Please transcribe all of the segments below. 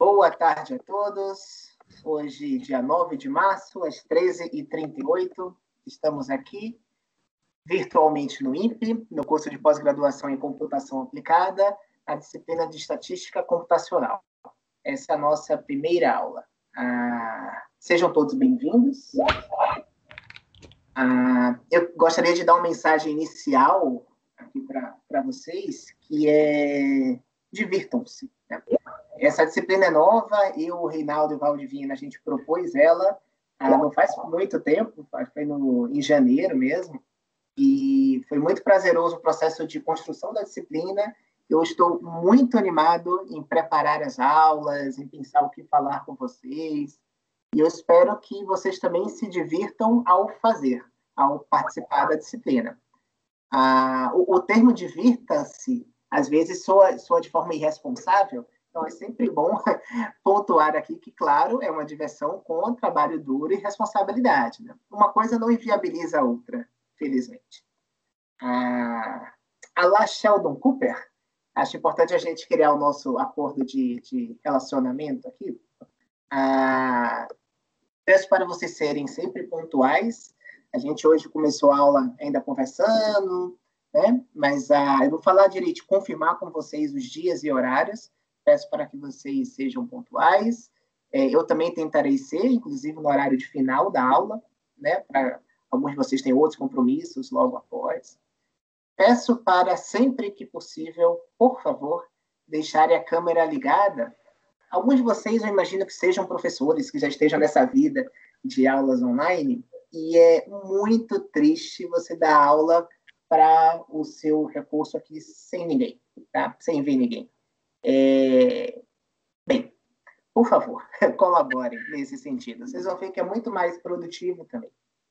Boa tarde a todos. Hoje, dia 9 de março, às 13h38, estamos aqui virtualmente no INPE, no curso de pós-graduação em computação aplicada, a disciplina de estatística computacional. Essa é a nossa primeira aula. Sejam todos bem-vindos. Eu gostaria de dar uma mensagem inicial aqui para vocês, que é divirtam-se, né? Essa disciplina é nova, eu, o Reinaldo e o Valdivino, a gente propôs ela não faz muito tempo, foi em janeiro mesmo, e foi muito prazeroso o processo de construção da disciplina. Eu estou muito animado em preparar as aulas, em pensar o que falar com vocês, e eu espero que vocês também se divirtam ao fazer, ao participar da disciplina. O termo divirta-se, às vezes, soa de forma irresponsável, então é sempre bom pontuar aqui que, claro, é uma diversão com trabalho duro e responsabilidade, né? Uma coisa não inviabiliza a outra, felizmente. A la Sheldon Cooper, acho importante a gente criar o nosso acordo de relacionamento aqui. Peço para vocês serem sempre pontuais. A gente hoje começou a aula ainda conversando, né? Mas eu vou falar direito, confirmar com vocês os dias e horários. Peço para que vocês sejam pontuais. Eu também tentarei ser, inclusive no horário de final da aula, né? Para alguns de vocês têm outros compromissos logo após. Peço para, sempre que possível, por favor, deixarem a câmera ligada. Alguns de vocês, eu imagino que sejam professores, que já estejam nessa vida de aulas online, e é muito triste você dar aula para o seu recurso aqui sem ninguém, tá? Sem ver ninguém. Bem, por favor, colaborem nesse sentido. Vocês vão ver que é muito mais produtivo também.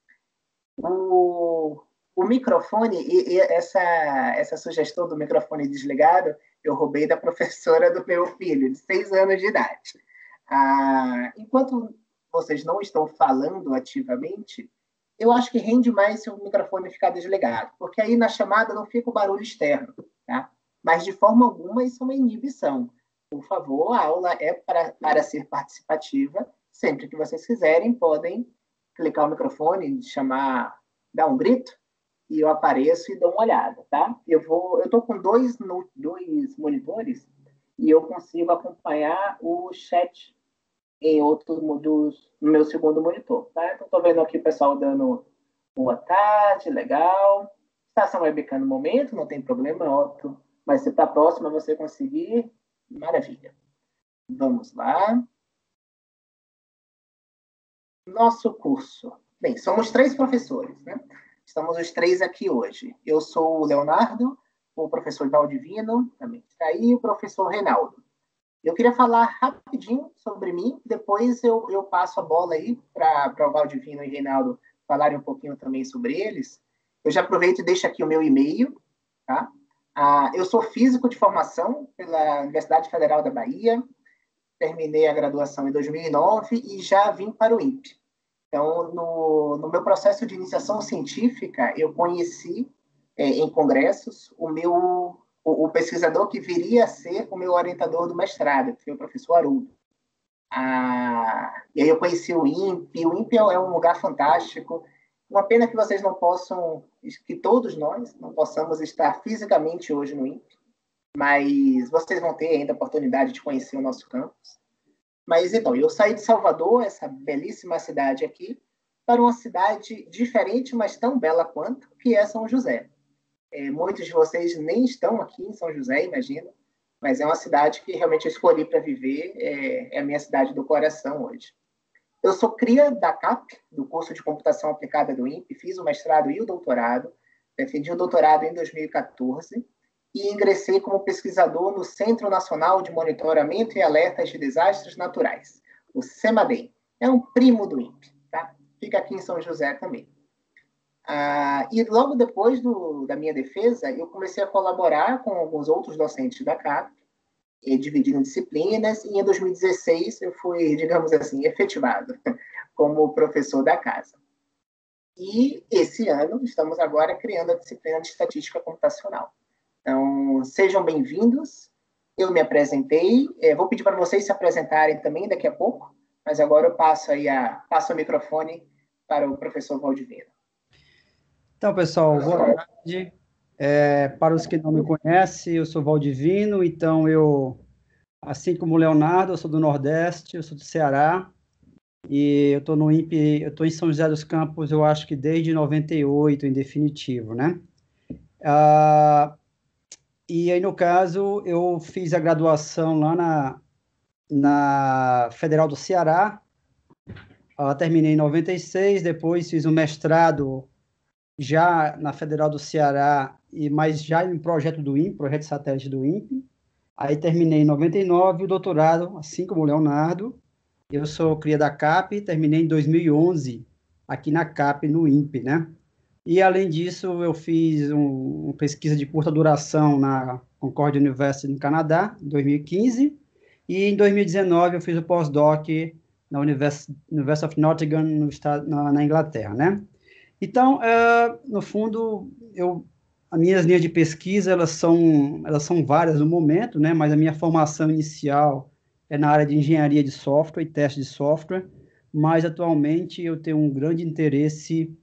O microfone, e essa sugestão do microfone desligado, eu roubei da professora do meu filho, de 6 anos de idade. Enquanto vocês não estão falando ativamente, eu acho que rende mais se o microfone ficar desligado, porque aí na chamada não fica o barulho externo, tá? Mas de forma alguma isso é uma inibição. Por favor, a aula é para ser participativa. Sempre que vocês quiserem, podem clicar o microfone, chamar, dar um grito, e eu apareço e dou uma olhada, tá? Eu estou com dois monitores e eu consigo acompanhar o chat em outro no meu segundo monitor, tá? Então, estou vendo aqui o pessoal dando boa tarde, legal. Está sem webcam no momento, não tem problema, ótimo. Mas se para a próxima você conseguir, maravilha. Vamos lá. Nosso curso. Bem, somos 3 professores, né? Estamos os 3 aqui hoje. Eu sou o Leonardo, o professor Valdivino também está aí, e o professor Reinaldo. Eu queria falar rapidinho sobre mim, depois eu passo a bola aí para o Valdivino e o Reinaldo falarem um pouquinho também sobre eles. Eu já aproveito e deixo aqui o meu e-mail, tá? Eu sou físico de formação pela Universidade Federal da Bahia, terminei a graduação em 2009 e já vim para o INPE. Então, no meu processo de iniciação científica, eu conheci em congressos o pesquisador que viria a ser o meu orientador do mestrado, que foi o professor Haroldo. E aí eu conheci o INPE. O INPE é um lugar fantástico. Uma pena que vocês não possam, que todos nós não possamos estar fisicamente hoje no INPE, mas vocês vão ter ainda a oportunidade de conhecer o nosso campus. Mas, então, eu saí de Salvador, essa belíssima cidade aqui, para uma cidade diferente, mas tão bela quanto, que é São José. Muitos de vocês nem estão aqui em São José, imagino, mas é uma cidade que realmente eu escolhi para viver, é a minha cidade do coração hoje. Eu sou cria da CAP, do curso de computação aplicada do INPE, fiz o mestrado e o doutorado, defendi o doutorado em 2014, e ingressei como pesquisador no Centro Nacional de Monitoramento e Alertas de Desastres Naturais, o CEMADEM. É um primo do INPE, tá? Fica aqui em São José também. E logo depois da minha defesa, eu comecei a colaborar com alguns outros docentes da CAP, dividindo disciplinas, e em 2016 eu fui, digamos assim, efetivado como professor da casa. E esse ano estamos agora criando a disciplina de estatística computacional. Então, sejam bem-vindos. eu me apresentei, vou pedir para vocês se apresentarem também daqui a pouco, mas agora eu passo o microfone para o professor Valdivino. Então, pessoal, boa tarde. Para os que não me conhecem, eu sou Valdivino, então assim como o Leonardo, eu sou do Nordeste, eu sou do Ceará, e eu estou no INPE, eu estou em São José dos Campos, eu acho que desde 98, em definitivo, né? E aí, no caso, eu fiz a graduação lá na Federal do Ceará, terminei em 96, depois fiz um mestrado já na Federal do Ceará, mas já em projeto do INPE, projeto satélite do INPE. Aí terminei em 99 o doutorado, assim como o Leonardo. Eu sou cria da CAP, terminei em 2011 aqui na CAP, no INPE, né? E, além disso, eu fiz uma pesquisa de curta duração na Concordia University, no Canadá, em 2015, e em 2019 eu fiz o pós-doc na University of Nottingham, na Inglaterra, né? Então, no fundo, as minhas linhas de pesquisa, elas são várias no momento, né? Mas a minha formação inicial é na área de engenharia de software e teste de software, mas atualmente eu tenho um grande interesse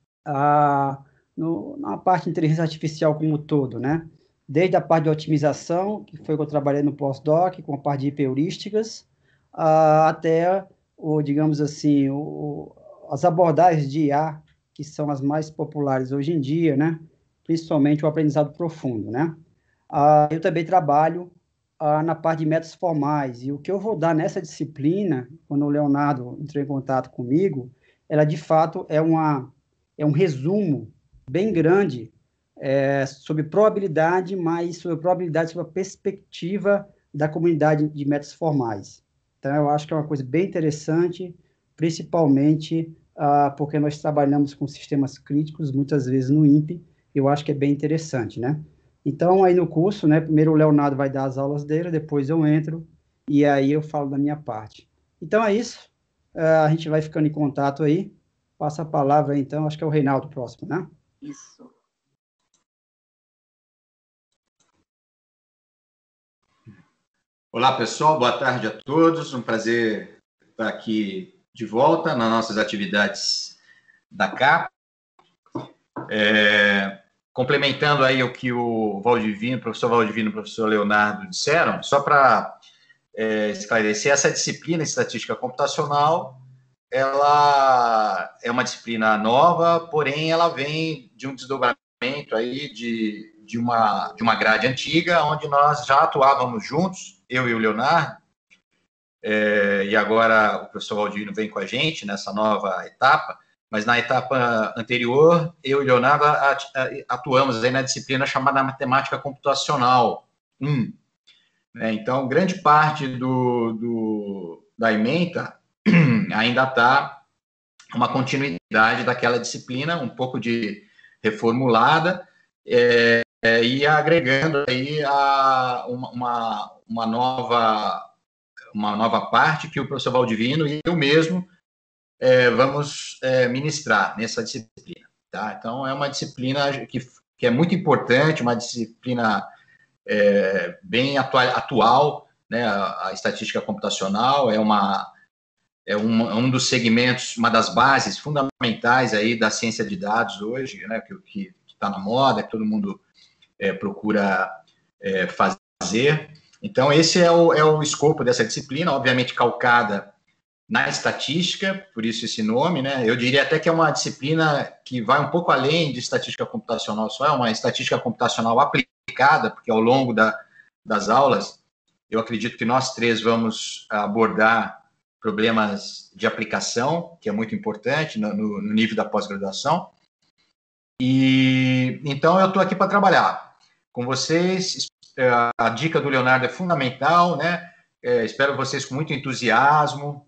na parte de inteligência artificial como um todo, né? Desde a parte de otimização, que foi que eu trabalhei no pós-doc, com a parte de heurísticas, até, digamos assim, as abordagens de IA, que são as mais populares hoje em dia, né? Principalmente o aprendizado profundo, né? Eu também trabalho na parte de métodos formais, e o que eu vou dar nessa disciplina, quando o Leonardo entrou em contato comigo, ela, de fato, é um resumo bem grande sobre probabilidade, mas sobre probabilidade sobre a perspectiva da comunidade de métodos formais. Então, eu acho que é uma coisa bem interessante, principalmente porque nós trabalhamos com sistemas críticos, muitas vezes no INPE, eu acho que é bem interessante, né? Então, aí no curso, né, primeiro o Leonardo vai dar as aulas dele, depois eu entro, e aí eu falo da minha parte. Então, é isso. A gente vai ficando em contato aí. Passa a palavra, então, acho que é o Reinaldo próximo, né? Isso. Olá, pessoal, boa tarde a todos. Um prazer estar aqui de volta nas nossas atividades da CAP. Complementando aí o que o professor Valdivino e o professor Leonardo disseram, só para esclarecer, essa disciplina estatística computacional, ela é uma disciplina nova, porém ela vem de um desdobramento aí de uma grade antiga, onde nós já atuávamos juntos, eu e o Leonardo, e agora o professor Valdivino vem com a gente nessa nova etapa, mas na etapa anterior, eu e o Leonardo atuamos aí na disciplina chamada Matemática Computacional 1. Então, grande parte da ementa ainda está uma continuidade daquela disciplina, um pouco de reformulada, e agregando aí uma nova parte que o professor Valdivino e eu mesmo vamos ministrar nessa disciplina. Tá? Então, é uma disciplina que é muito importante, uma disciplina bem atual, né? A estatística computacional é um dos segmentos, uma das bases fundamentais aí da ciência de dados hoje, né? que está na moda, que todo mundo procura fazer. Então, esse é o escopo dessa disciplina, obviamente calcada na estatística, por isso esse nome, né? Eu diria até que é uma disciplina que vai um pouco além de estatística computacional só, é uma estatística computacional aplicada, porque ao longo das aulas, eu acredito que nós três vamos abordar problemas de aplicação, que é muito importante no nível da pós-graduação. E então eu estou aqui para trabalhar com vocês. A dica do Leonardo é fundamental, né? Espero vocês com muito entusiasmo.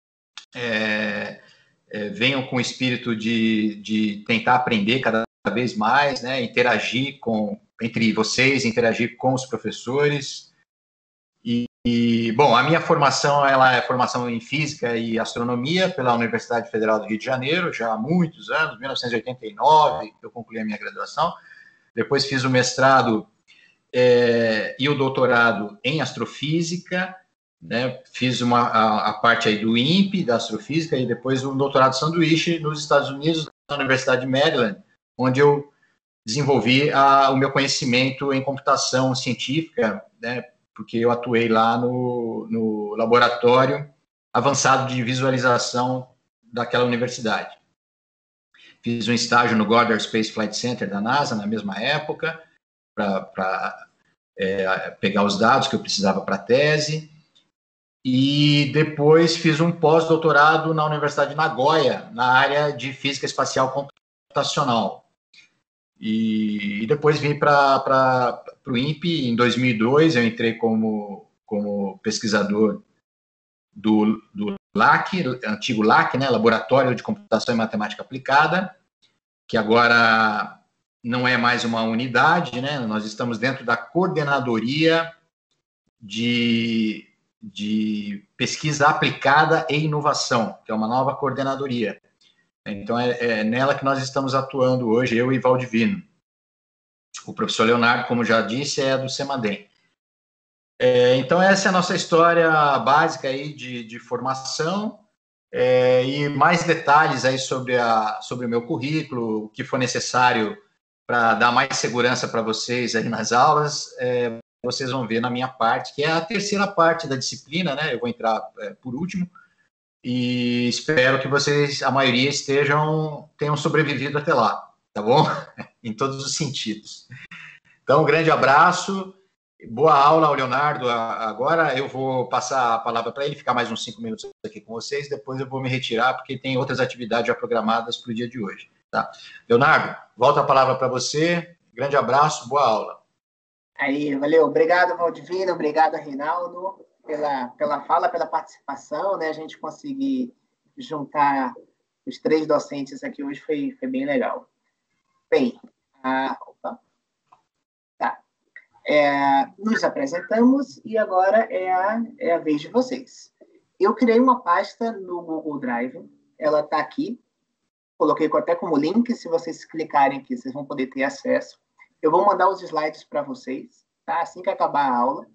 Venham com o espírito de tentar aprender cada vez mais, né? Interagir entre vocês, interagir com os professores. Bom, a minha formação, ela é formação em Física e Astronomia pela Universidade Federal do Rio de Janeiro, já há muitos anos, 1989, eu concluí a minha graduação. Depois fiz o mestrado e o doutorado em astrofísica, né? Fiz a parte aí do INPE, da astrofísica, e depois um doutorado sanduíche nos Estados Unidos, na Universidade de Maryland, onde eu desenvolvi o meu conhecimento em computação científica, né? Porque eu atuei lá no laboratório avançado de visualização daquela universidade. Fiz um estágio no Goddard Space Flight Center da NASA na mesma época, para pegar os dados que eu precisava para a tese, e depois fiz um pós-doutorado na Universidade de Nagoya, na área de física espacial computacional. E depois vim para o INPE. Em 2002, eu entrei como pesquisador do LAC, antigo LAC, né, Laboratório de Computação e Matemática Aplicada, que agora não é mais uma unidade, né? Nós estamos dentro da Coordenadoria de Pesquisa Aplicada e Inovação, que é uma nova coordenadoria. Então, é nela que nós estamos atuando hoje, eu e Valdivino. O professor Leonardo, como já disse, é do CEMADEM. Então, essa é a nossa história básica aí de formação, e mais detalhes aí sobre o meu currículo, o que for necessário para dar mais segurança para vocês aí nas aulas, vocês vão ver na minha parte, que é a terceira parte da disciplina, né? Eu vou entrar por último, e espero que vocês, a maioria, tenham sobrevivido até lá, tá bom? Em todos os sentidos. Então, um grande abraço, boa aula ao Leonardo. Agora eu vou passar a palavra para ele, ficar mais uns 5 minutos aqui com vocês, depois eu vou me retirar, porque tem outras atividades já programadas para o dia de hoje. Tá? Leonardo, volta a palavra para você, grande abraço, boa aula. Aí, valeu. Obrigado, Valdivino, obrigado, Reinaldo, pela fala, pela participação, né? A gente conseguir juntar os 3 docentes aqui hoje foi bem legal. Bem, opa. Tá. Nos apresentamos e agora é a vez de vocês. Eu criei uma pasta no Google Drive, ela está aqui, coloquei até como link, se vocês clicarem aqui, vocês vão poder ter acesso. Eu vou mandar os slides para vocês, tá? Assim que acabar a aula.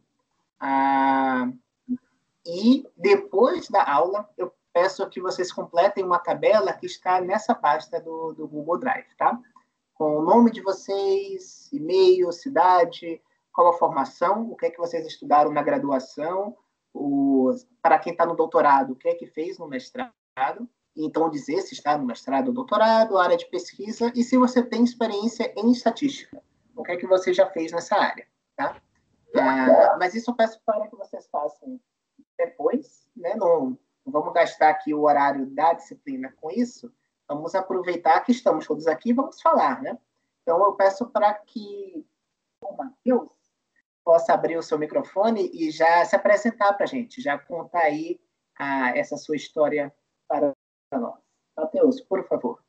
E depois da aula, eu peço que vocês completem uma tabela que está nessa pasta do Google Drive, tá? Com o nome de vocês, e-mail, cidade, qual a formação, o que é que vocês estudaram na graduação, para quem está no doutorado, o que é que fez no mestrado, então dizer se está no mestrado ou doutorado, área de pesquisa, e se você tem experiência em estatística, o que é que você já fez nessa área, tá? Mas isso eu peço para que vocês façam depois, né? Não vamos gastar aqui o horário da disciplina com isso, vamos aproveitar que estamos todos aqui e vamos falar, né? Então, eu peço para que o Matheus possa abrir o seu microfone e já se apresentar para a gente, já contar aí essa sua história para nós. Matheus, por favor.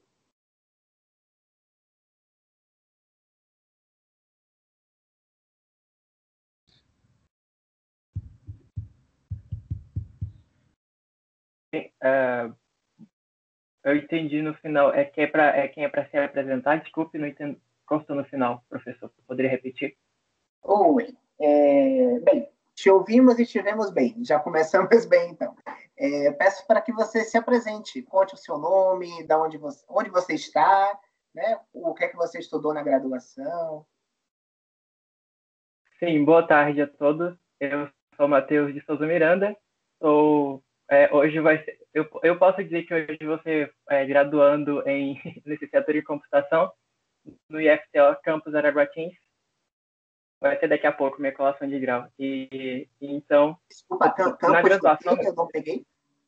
Eu entendi no final. Quem é para se apresentar? Desculpe, não entendo. Constou no final, professor. Poderia repetir? Oi. Bem, te ouvimos e te vemos bem. Já começamos bem, então. Peço para que você se apresente. Conte o seu nome, onde você está, né? O que é que você estudou na graduação. Sim, boa tarde a todos. Eu sou Matheus de Souza Miranda. Hoje vai ser, eu posso dizer que hoje você graduando em licenciatura em computação no IFTO Campus Araguatins. Vai ser daqui a pouco minha colação de grau. Então, desculpa, na graduação, eu não peguei.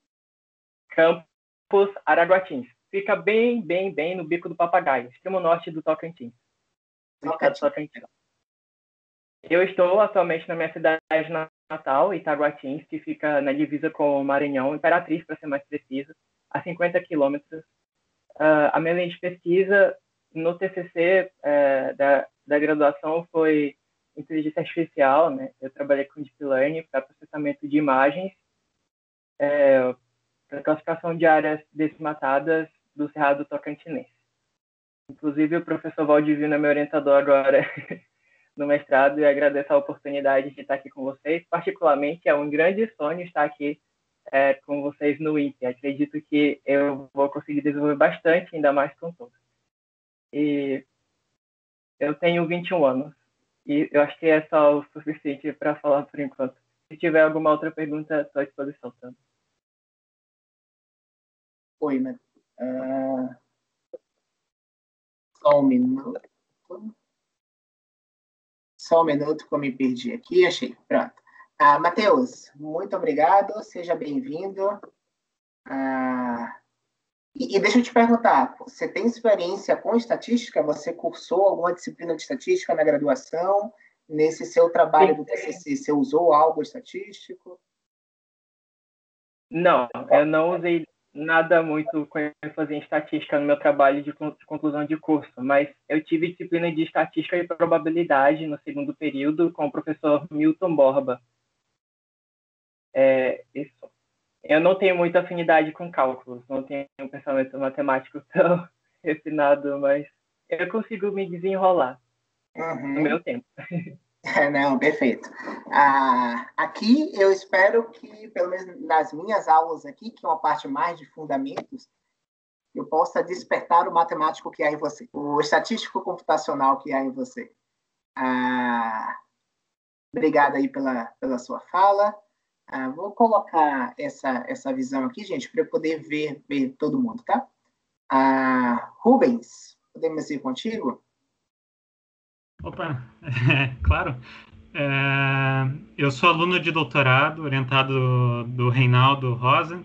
Campus Araguatins. Fica bem no Bico do Papagaio, extremo norte do Tocantins. Tocantins. Eu estou atualmente na minha cidade natal, Itaguatins, que fica na divisa com o Maranhão, Imperatriz, para ser mais preciso, a 50 quilômetros. A minha linha de pesquisa no TCC da graduação foi inteligência artificial, né? Eu trabalhei com Deep Learning para processamento de imagens, para classificação de áreas desmatadas do Cerrado Tocantinense. Inclusive, o professor Valdivino é meu orientador agora no mestrado e agradeço a oportunidade de estar aqui com vocês. Particularmente, é um grande sonho estar aqui com vocês no INPE. Acredito que eu vou conseguir desenvolver bastante, ainda mais com todos. E eu tenho 21 anos e eu acho que é só o suficiente para falar por enquanto. Se tiver alguma outra pergunta, estou à disposição também. Oi, né? Só um minuto. Só um minuto que eu me perdi aqui. Achei. Pronto. Matheus, muito obrigado. Seja bem-vindo. E deixa eu te perguntar, você tem experiência com estatística? Você cursou alguma disciplina de estatística na graduação? Nesse seu trabalho do TCC, você usou algo estatístico? Não, eu não usei nada muito com ênfase em estatística no meu trabalho de conclusão de curso, mas eu tive disciplina de estatística e probabilidade no segundo período com o professor Milton Borba. Isso. Eu não tenho muita afinidade com cálculos, não tenho um pensamento matemático tão refinado, mas eu consigo me desenrolar no meu tempo. Não, perfeito. Aqui eu espero que, pelo menos nas minhas aulas aqui, que é uma parte mais de fundamentos, eu possa despertar o matemático que há em você, o estatístico computacional que há em você. Obrigado aí pela sua fala. Vou colocar essa visão aqui, gente, para eu poder ver todo mundo, tá? Rubens, podemos ir contigo? Opa, claro. Eu sou aluno de doutorado, orientado do Reinaldo Rosa.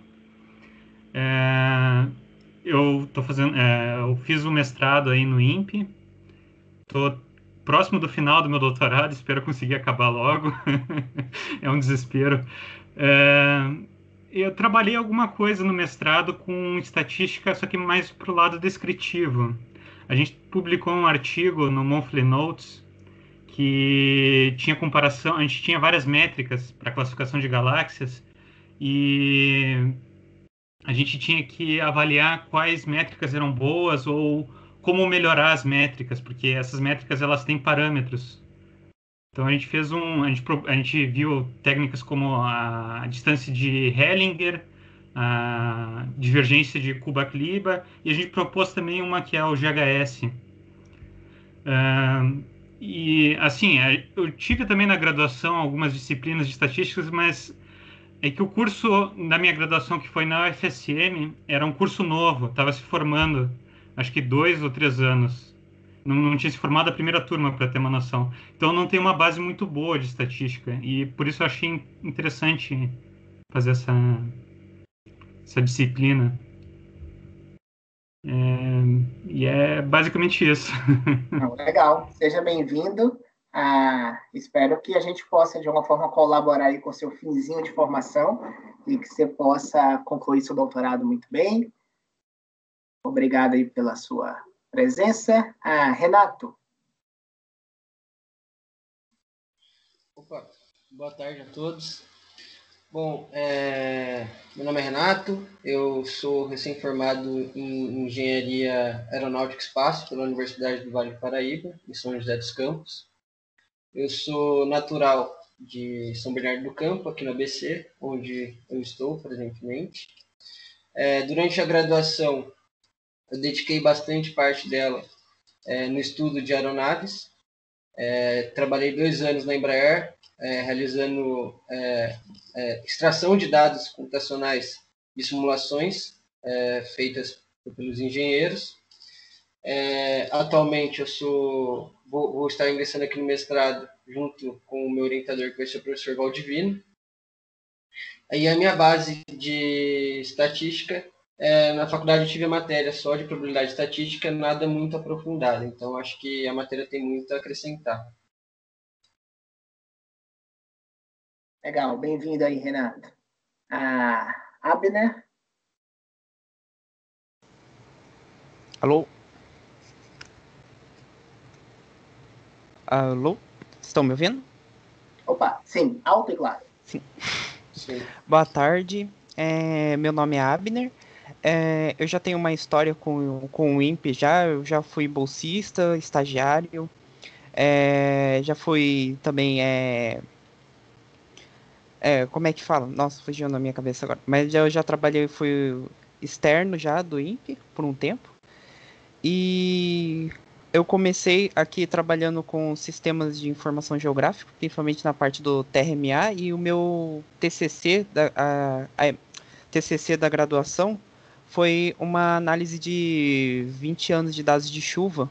Eu fiz o mestrado aí no INPE. Estou próximo do final do meu doutorado, espero conseguir acabar logo. É um desespero. Eu trabalhei alguma coisa no mestrado com estatística, só que mais para o lado descritivo. A gente publicou um artigo no Monthly Notes que tinha comparação, a gente tinha várias métricas para classificação de galáxias e a gente tinha que avaliar quais métricas eram boas ou como melhorar as métricas, porque essas métricas elas têm parâmetros. Então a gente fez a gente viu técnicas como a distância de Hellinger, a divergência de Kuba-Kliba, e a gente propôs também uma que é o GHS. E assim, eu tive também na graduação algumas disciplinas de estatísticas, mas é que o curso da minha graduação, que foi na UFSM, era um curso novo, estava se formando, acho que 2 ou 3 anos. Não tinha se formado a primeira turma, para ter uma noção. Então não tem uma base muito boa de estatística, e por isso eu achei interessante fazer essa disciplina. E é basicamente isso. Legal, seja bem-vindo. Espero que a gente possa, de alguma forma, colaborar aí com o seu finzinho de formação e que você possa concluir seu doutorado muito bem. Obrigado aí pela sua presença. Renato. Opa, boa tarde a todos. Bom, meu nome é Renato, eu sou recém-formado em Engenharia Aeronáutica e Espaço pela Universidade do Vale do Paraíba, em São José dos Campos. Eu sou natural de São Bernardo do Campo, aqui no ABC, onde eu estou presentemente. Durante a graduação, eu dediquei bastante parte dela no estudo de aeronaves. Trabalhei 2 anos na Embraer, realizando extração de dados computacionais de simulações feitas pelos engenheiros. Atualmente eu vou estar ingressando aqui no mestrado junto com o meu orientador, que vai ser o professor Valdivino. Aí a minha base de estatística, na faculdade eu tive a matéria só de probabilidade estatística, nada muito aprofundado, então acho que a matéria tem muito a acrescentar. Legal, bem-vindo aí, Renato. Abner? Alô? Alô? Estão me ouvindo? Opa, sim, alto e claro. Sim. Boa tarde, meu nome é Abner. Eu já tenho uma história com o INPE eu já fui bolsista, estagiário. Já fui também, como é que fala? Nossa, fugiu na minha cabeça agora. Mas eu já trabalhei, fui externo já do INPE por um tempo. E eu comecei aqui trabalhando com sistemas de informação geográfica, principalmente na parte do TRMA, e o meu TCC da graduação foi uma análise de 20 anos de dados de chuva,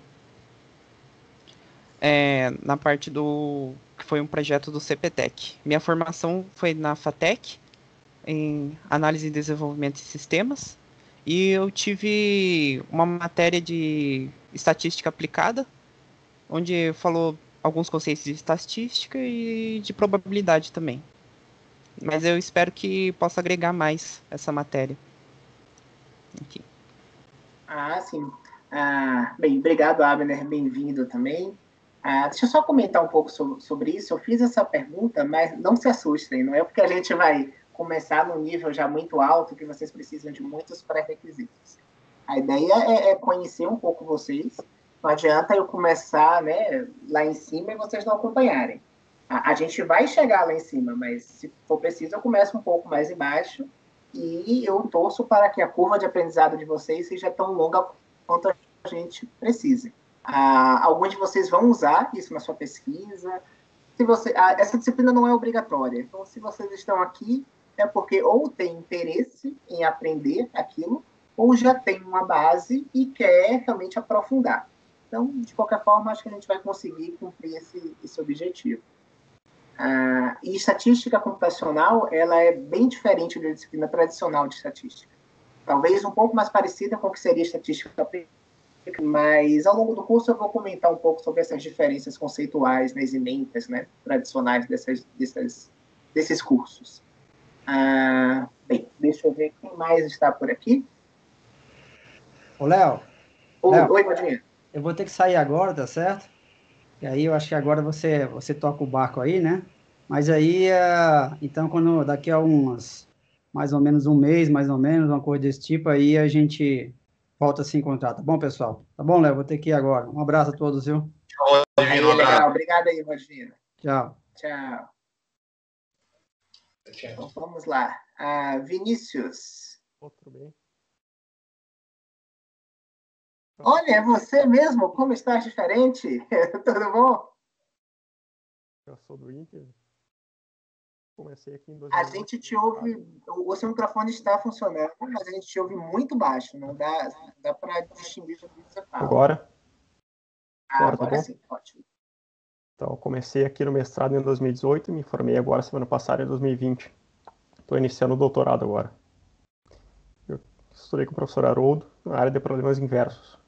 na parte que foi um projeto do CPTEC. Minha formação foi na FATEC, em análise e desenvolvimento de sistemas, e eu tive uma matéria de estatística aplicada, onde falou alguns conceitos de estatística e de probabilidade também. Mas eu espero que possa agregar mais essa matéria. Aqui. Sim. Bem, obrigado, Abner, bem-vindo também. Deixa eu só comentar um pouco sobre isso. Eu fiz essa pergunta, mas não se assustem, não é porque a gente vai começar num nível já muito alto que vocês precisam de muitos pré-requisitos. A ideia é conhecer um pouco vocês. Não adianta eu começar, né, lá em cima e vocês não acompanharem. A gente vai chegar lá em cima, mas se for preciso eu começo um pouco mais embaixo e eu torço para que a curva de aprendizado de vocês seja tão longa quanto a gente precise. Alguns de vocês vão usar isso na sua pesquisa. Essa disciplina não é obrigatória. Então, se vocês estão aqui, é porque ou tem interesse em aprender aquilo, ou já tem uma base e quer realmente aprofundar. Então, de qualquer forma, acho que a gente vai conseguir cumprir esse objetivo. E estatística computacional, ela é bem diferente da disciplina tradicional de estatística. Talvez um pouco mais parecida com o que seria estatística aplicada, mas ao longo do curso eu vou comentar um pouco sobre essas diferenças conceituais, né, ementas, né, tradicionais desses cursos. Bem, deixa eu ver quem mais está por aqui. Ô, Léo. Oi, Vadinha. Eu vou ter que sair agora, tá certo? E aí eu acho que agora você toca o barco aí, né? Mas aí, então, daqui a mais ou menos um mês, mais ou menos, uma coisa desse tipo, aí a gente volta a se encontrar, tá bom, pessoal? Tá bom, Léo? Vou ter que ir agora. Um abraço a todos, viu? Tchau, Divino. Legal. Obrigado aí, Rodrigo. Tchau. Tchau. Então, vamos lá. Vinícius. Tudo bem? Olha, é você mesmo? Como está diferente? Tudo bom? Eu sou do Inter. Comecei aqui em 2000. A gente te ouve... O seu microfone está funcionando, mas a gente te ouve muito baixo. Não dá para distinguir o que você fala. Agora? Agora tá bom? Sim, ótimo. Então, eu comecei aqui no mestrado em 2018 e me formei agora, semana passada, em 2020. Estou iniciando o doutorado agora. Eu estudei com o professor Haroldo na área de problemas inversos.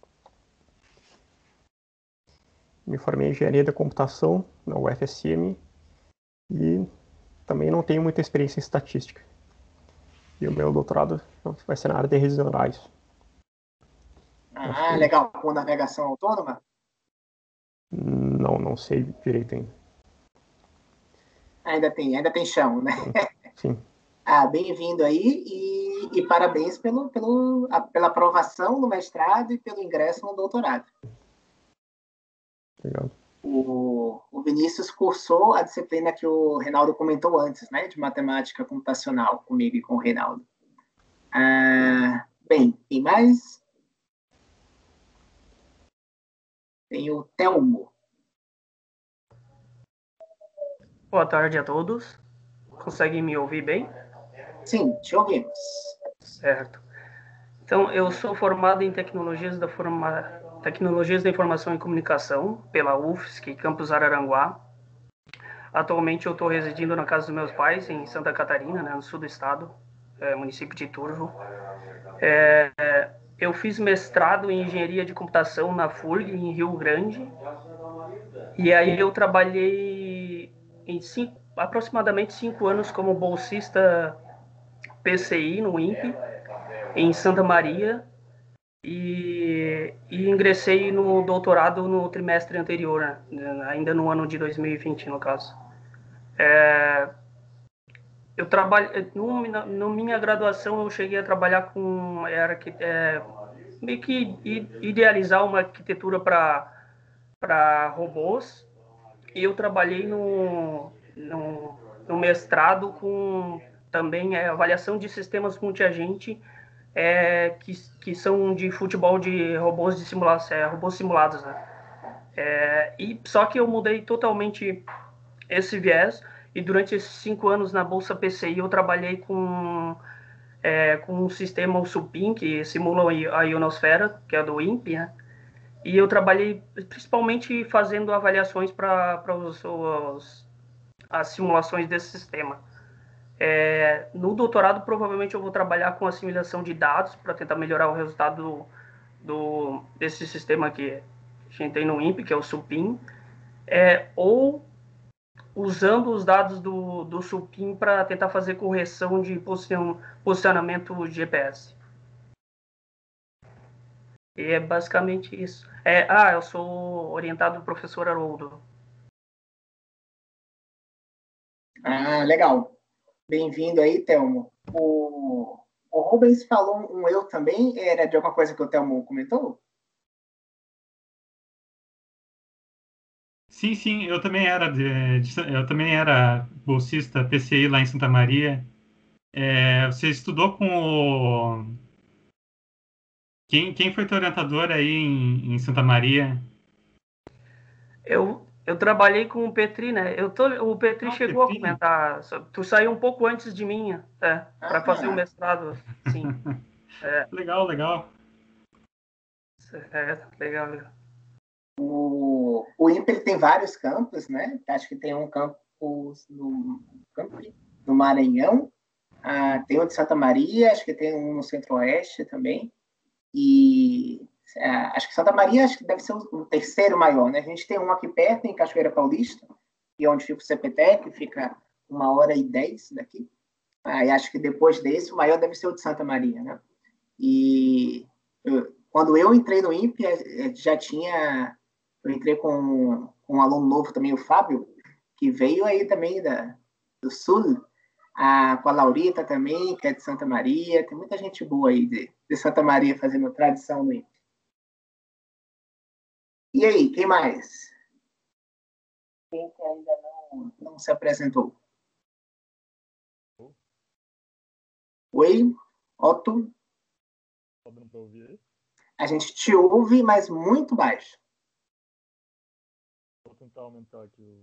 Me formei em engenharia da computação na UFSM e também não tenho muita experiência em estatística. E o meu doutorado vai ser na área de redes neurais. Legal. Com navegação autônoma? Não sei direito ainda. Ainda tem chão, né? Sim. Bem-vindo aí e parabéns pela aprovação no mestrado e pelo ingresso no doutorado. Legal. O Vinícius cursou a disciplina que o Reinaldo comentou antes, né, de matemática computacional, comigo e com o Reinaldo. Bem, tem mais? Tem o Telmo. Boa tarde a todos. Conseguem me ouvir bem? Sim, te ouvimos. Certo. Então, eu sou formado em Tecnologias da Informação e Comunicação pela UFSC, Campus Araranguá. Atualmente eu estou residindo na casa dos meus pais, em Santa Catarina, né, no sul do estado, município de Turvo. Eu fiz mestrado em Engenharia de Computação na FURG, em Rio Grande. E aí eu trabalhei aproximadamente 5 anos como bolsista PCI no INPE, em Santa Maria, e ingressei no doutorado no trimestre anterior, né? Ainda no ano de 2020, no caso. Eu trabalho, na minha graduação eu cheguei a trabalhar com meio que idealizar uma arquitetura para para robôs, e eu trabalhei no mestrado com também avaliação de sistemas multiagente que são de futebol de robôs de simulação, robôs simulados, né? E só que eu mudei totalmente esse viés, e durante esses 5 anos na Bolsa PCI eu trabalhei com um sistema, o SUPIM, que simula a ionosfera, que é do INPE, né? E eu trabalhei principalmente fazendo avaliações para as simulações desse sistema. No doutorado, provavelmente eu vou trabalhar com assimilação de dados para tentar melhorar o resultado desse sistema que a gente tem no INPE, que é o SUPIM, ou usando os dados do SUPIM para tentar fazer correção de posicionamento de GPS. E é basicamente isso. Eu sou orientado do professor Haroldo. Legal. Bem-vindo aí, Telmo. O Rubens falou um eu também. Era de alguma coisa que o Telmo comentou? Sim, eu também era bolsista PCI lá em Santa Maria. Você estudou com o... Quem foi teu orientador aí em Santa Maria? Eu trabalhei com o Petri, né? O Petri chegou a comentar. Tu saiu um pouco antes de mim, para fazer o mestrado, sim. Legal. Legal. O INPE tem vários campos, né? Acho que tem um campus no Maranhão, tem um de Santa Maria, acho que tem um no Centro-Oeste também, e acho que Santa Maria acho que deve ser o terceiro maior, né? A gente tem um aqui perto, em Cachoeira Paulista, e onde fica o CPTEC, fica 1h10 daqui. Aí acho que depois desse, o maior deve ser o de Santa Maria, né? E quando eu entrei no INPE, eu entrei com um aluno novo também, o Fábio, que veio aí também do Sul, com a Laurita também, que é de Santa Maria. Tem muita gente boa aí de Santa Maria fazendo tradição no INPE. E aí, quem mais? Quem que ainda não se apresentou? Oi, Otto? Tá dando para ouvir aí? A gente te ouve, mas muito baixo. Vou tentar aumentar aqui o...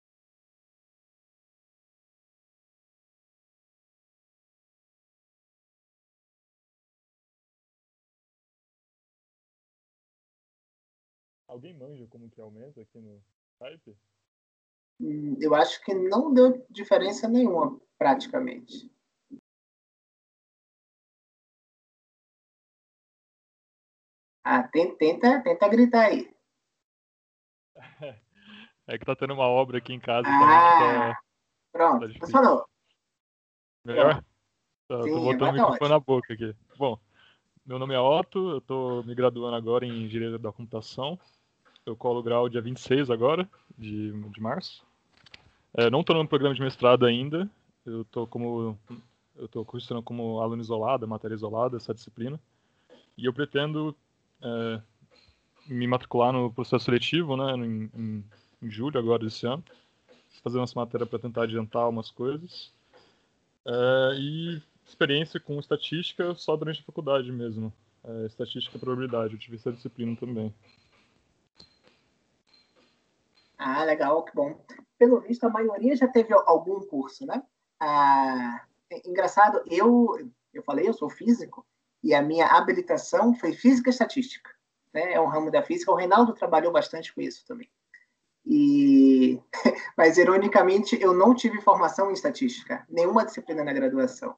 Alguém manja como que aumenta aqui no Skype? Eu acho que não deu diferença nenhuma, praticamente. Tenta gritar aí. É que tá tendo uma obra aqui em casa, então a gente tá... Pronto, funcionou. Melhor? Tô Sim, botando o microfone ótimo na boca aqui. Bom, meu nome é Otto, eu tô me graduando agora em Engenharia da Computação. Eu colo o grau dia 26 agora, de março. Não tô no programa de mestrado ainda, eu tô cursando como aluno isolado, matéria isolada, essa disciplina. E eu pretendo me matricular no processo seletivo, né, em julho agora desse ano. Fazer umas matérias para tentar adiantar umas coisas. E experiência com estatística só durante a faculdade mesmo. Estatística e probabilidade, eu tive essa disciplina também. Legal, que bom. Pelo visto, a maioria já teve algum curso, né? Engraçado, eu falei, eu sou físico, e a minha habilitação foi física e estatística. Né? É um ramo da física. O Reinaldo trabalhou bastante com isso também. Mas, ironicamente, eu não tive formação em estatística, nenhuma disciplina na graduação.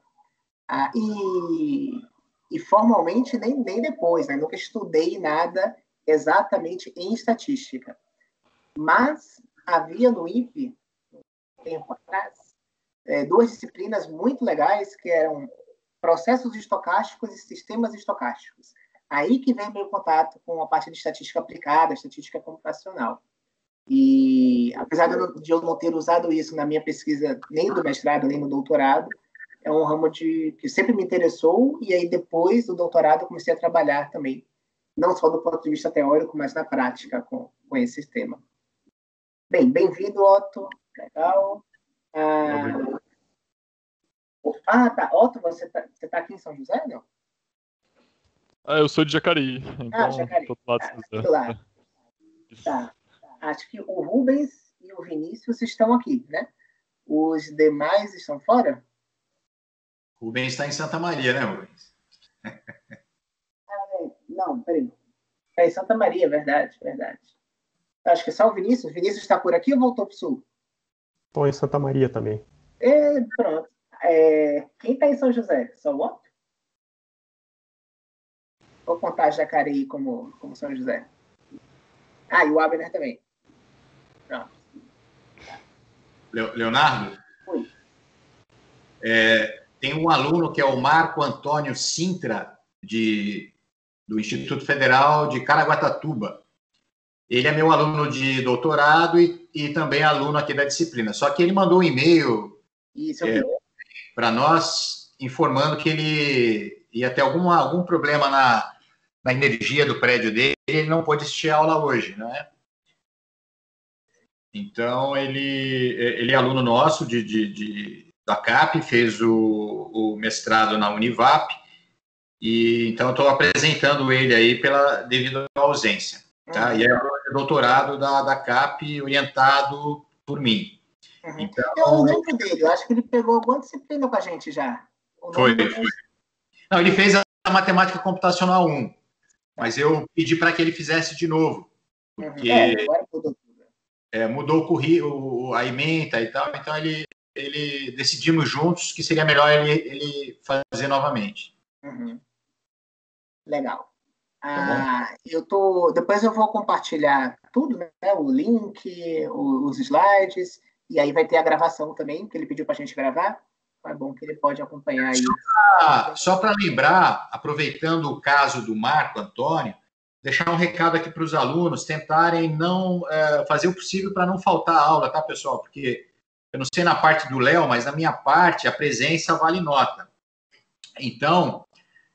E formalmente, nem depois, né? Nunca estudei nada exatamente em estatística. Mas havia no INPE, tempo atrás, 2 disciplinas muito legais, que eram processos estocásticos e sistemas estocásticos. Aí que vem meu contato com a parte de estatística aplicada, estatística computacional. E, apesar de eu não ter usado isso na minha pesquisa, nem do mestrado, nem no doutorado, é um ramo que sempre me interessou, e aí depois do doutorado eu comecei a trabalhar também, não só do ponto de vista teórico, mas na prática com com esse sistema. Bem, bem-vindo, Otto. Legal. Tá. Otto, você tá aqui em São José, não? Eu sou de Jacareí, então Jacareí. tô do lado de São José. Lá. Tá. Acho que o Rubens e o Vinícius estão aqui, né? Os demais estão fora? Rubens está em Santa Maria, né, Rubens? Não, peraí. É em Santa Maria, verdade. Acho que só o Vinícius. O Vinícius está por aqui ou voltou para o sul? Estou em Santa Maria também. Pronto. Quem está em São José? Só o Otto? Vou contar Jacareí como São José. E o Abner também. Pronto. Leonardo? Oi. Tem um aluno que é o Marco Antônio Sintra, do Instituto Federal de Caraguatatuba. Ele é meu aluno de doutorado e também aluno aqui da disciplina. Só que ele mandou um e-mail para nós informando que ele ia ter algum problema na energia do prédio dele, ele não pôde assistir a aula hoje, né? Então, ele é aluno nosso da CAP, fez o mestrado na Univap, e então eu estou apresentando ele aí devido à ausência. Tá? E é doutorado da CAP, orientado por mim. Então, eu lembro dele, eu acho que ele pegou alguma disciplina com a gente já. Foi. Não, ele fez a matemática computacional 1, mas eu pedi para que ele fizesse de novo, porque agora mudou tudo. Mudou o currículo, a ementa e tal, então ele decidimos juntos que seria melhor ele fazer novamente. Legal. Depois eu vou compartilhar tudo, né? O link, os slides, e aí vai ter a gravação também, que ele pediu para a gente gravar. É bom que ele pode acompanhar aí. Só para lembrar, aproveitando o caso do Marco Antônio, deixar um recado aqui para os alunos tentarem não fazer o possível para não faltar aula, tá, pessoal? Porque eu não sei na parte do Léo, mas na minha parte a presença vale nota. Então,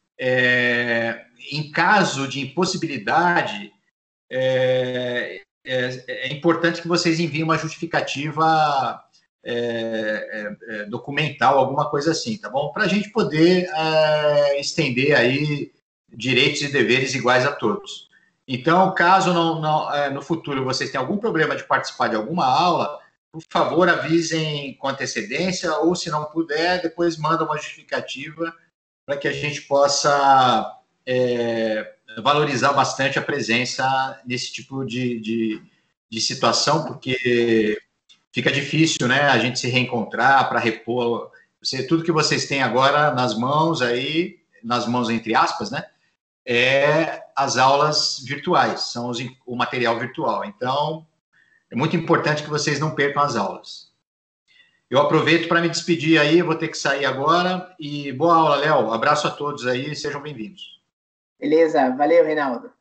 em caso de impossibilidade, é importante que vocês enviem uma justificativa documental, alguma coisa assim, tá bom? Para a gente poder estender aí direitos e deveres iguais a todos. Então, caso no futuro vocês tenham algum problema de participar de alguma aula, por favor, avisem com antecedência, ou se não puder, depois manda uma justificativa para que a gente possa valorizar bastante a presença nesse tipo de situação, porque fica difícil, né, a gente se reencontrar para repor tudo que vocês têm agora nas mãos entre aspas, né, as aulas virtuais, são o material virtual. Então, é muito importante que vocês não percam as aulas. Eu aproveito para me despedir aí, eu vou ter que sair agora, e boa aula, Léo. Abraço a todos aí, sejam bem-vindos. Beleza, valeu, Reinaldo.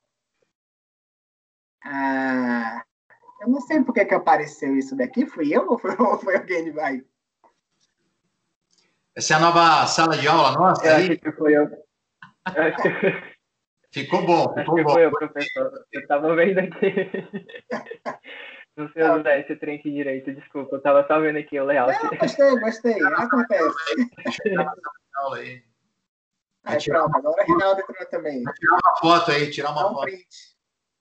Eu não sei por que apareceu isso daqui, fui eu ou foi alguém de vai? Essa é a nova sala de aula nossa aí? Acho que foi eu. Ficou bom, Acho que foi eu, professor. Eu estava vendo aqui. Não sei usar esse trem aqui direito, desculpa. Eu estava só vendo aqui o layout. Gostei. Acontece. Pronto, agora o Reinaldo entrou também. Tirar uma foto aí, foto. Print.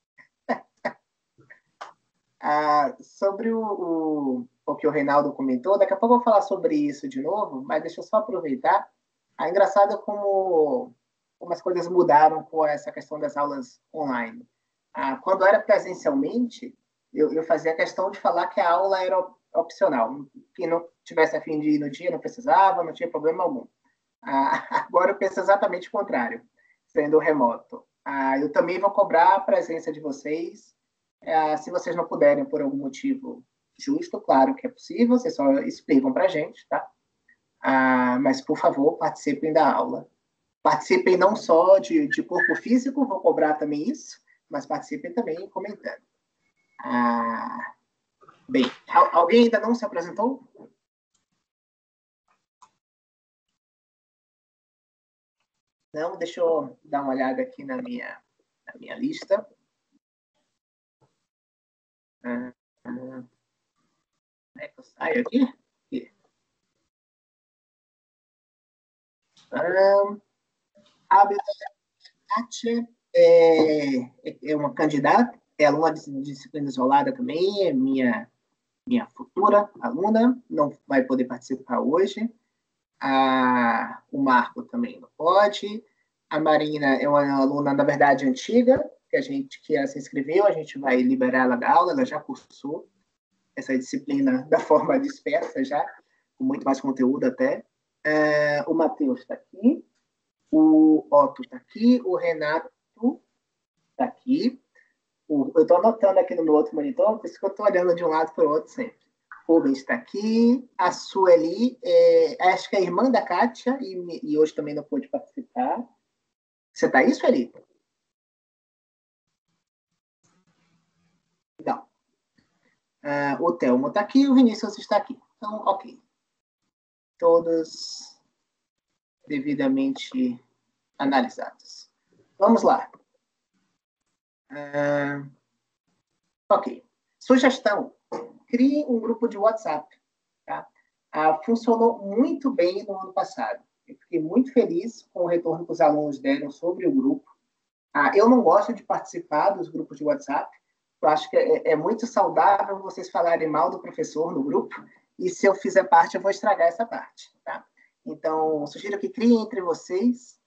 Sobre o que o Reinaldo comentou, daqui a pouco eu vou falar sobre isso de novo, mas deixa eu só aproveitar. É engraçado como as coisas mudaram com essa questão das aulas online. Quando era presencialmente, eu fazia questão de falar que a aula era opcional. Quem não tivesse a fim de ir no dia não precisava, não tinha problema algum. Agora eu penso exatamente o contrário, sendo remoto. Eu também vou cobrar a presença de vocês. Se vocês não puderem por algum motivo justo, claro que é possível, vocês só explicam para a gente, tá? Mas, por favor, participem da aula. Participem não só de corpo físico, vou cobrar também isso, mas participem também comentando. Bem, alguém ainda não se apresentou? Não, deixa eu dar uma olhada aqui na minha lista. Ah, como é que eu saio aqui? Aqui. A Kátia é uma candidata, é aluna de disciplina isolada também, é minha futura aluna, não vai poder participar hoje. O Marco também não pode. A Marina é uma aluna, na verdade, antiga, que ela se inscreveu, a gente vai liberar ela da aula, ela já cursou essa disciplina da forma dispersa já, com muito mais conteúdo até. O Matheus está aqui, o Otto está aqui, o Renato está aqui. Eu estou anotando aqui no meu outro monitor, por isso que eu estou olhando de um lado para o outro sempre. O Rubens está aqui, a Sueli, acho que é a irmã da Kátia, e hoje também não pôde participar. Você está aí, Sueli? Não. O Thelmo está aqui, o Vinícius está aqui. Então, ok. Todos devidamente analisados. Vamos lá. Ok. Sugestão. Crie um grupo de WhatsApp. Tá? Funcionou muito bem no ano passado. Eu fiquei muito feliz com o retorno que os alunos deram sobre o grupo. Eu não gosto de participar dos grupos de WhatsApp. Eu acho que é muito saudável vocês falarem mal do professor no grupo. E se eu fizer parte, eu vou estragar essa parte. Tá? Então, sugiro que criem entre vocês.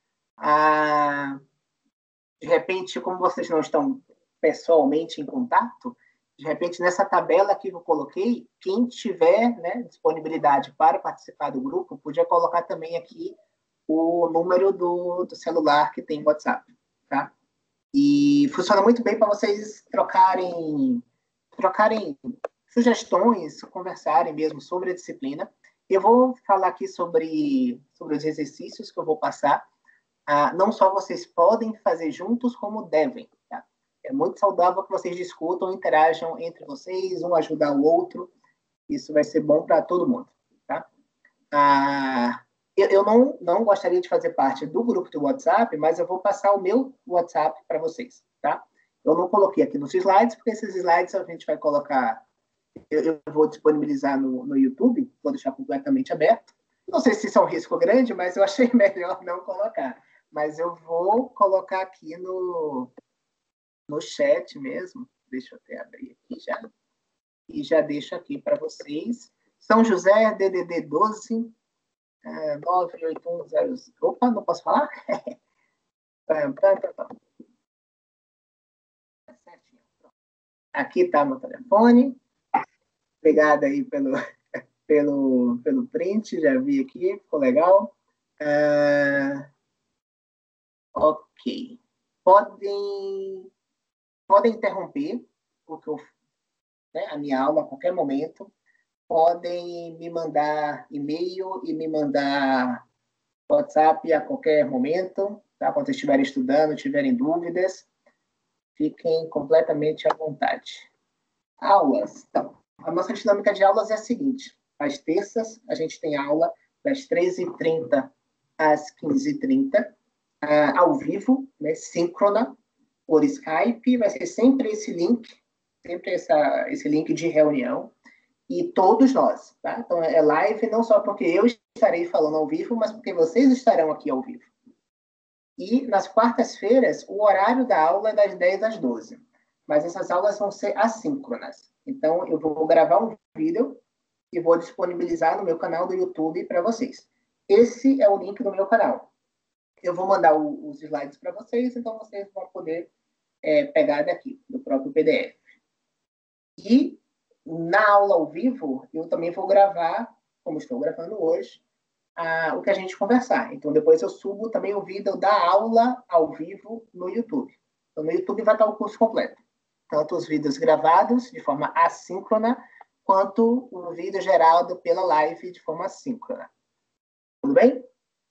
De repente, como vocês não estão pessoalmente em contato, de repente, nessa tabela que eu coloquei, quem tiver, né, disponibilidade para participar do grupo, podia colocar também aqui o número do celular que tem WhatsApp. Tá? E funciona muito bem para vocês trocarem sugestões, conversarem mesmo sobre a disciplina. Eu vou falar aqui sobre os exercícios que eu vou passar. Não só vocês podem fazer juntos, como devem. Tá? É muito saudável que vocês discutam, interajam entre vocês, um ajudar o outro. Isso vai ser bom para todo mundo. Tá? Eu não gostaria de fazer parte do grupo do WhatsApp, mas eu vou passar o meu WhatsApp para vocês. Tá? Eu não coloquei aqui nos slides, porque esses slides a gente vai colocar... Eu vou disponibilizar no YouTube, vou deixar completamente aberto. Não sei se isso é um risco grande, mas eu achei melhor não colocar. Mas eu vou colocar aqui no chat mesmo. Deixa eu até abrir aqui já. E já deixo aqui para vocês. São José, DDD 12, 98100. Opa, não posso falar? Aqui está meu telefone. Obrigado aí pelo print, já vi aqui, ficou legal. Ok. Podem interromper a minha aula a qualquer momento. Podem me mandar e-mail e me mandar WhatsApp a qualquer momento. Tá? Quando vocês estiverem estudando, tiverem dúvidas, fiquem completamente à vontade. Aulas. Então, a nossa dinâmica de aulas é a seguinte. Às terças, a gente tem aula das 13h30 às 15h30, ao vivo, né, síncrona, por Skype. Vai ser sempre esse link, esse link de reunião. E todos nós. Tá? Então, é live não só porque eu estarei falando ao vivo, mas porque vocês estarão aqui ao vivo. E, nas quartas-feiras, o horário da aula é das 10 às 12. Mas essas aulas vão ser assíncronas. Então, eu vou gravar um vídeo e vou disponibilizar no meu canal do YouTube para vocês. Esse é o link do meu canal. Eu vou mandar os slides para vocês, então vocês vão poder pegar daqui, do próprio PDF. E, na aula ao vivo, eu também vou gravar, como estou gravando hoje, o que a gente conversar. Então, depois eu subo também o vídeo da aula ao vivo no YouTube. Então, no YouTube vai estar o curso completo. Tanto os vídeos gravados de forma assíncrona, quanto o vídeo gerado pela live de forma síncrona. Tudo bem?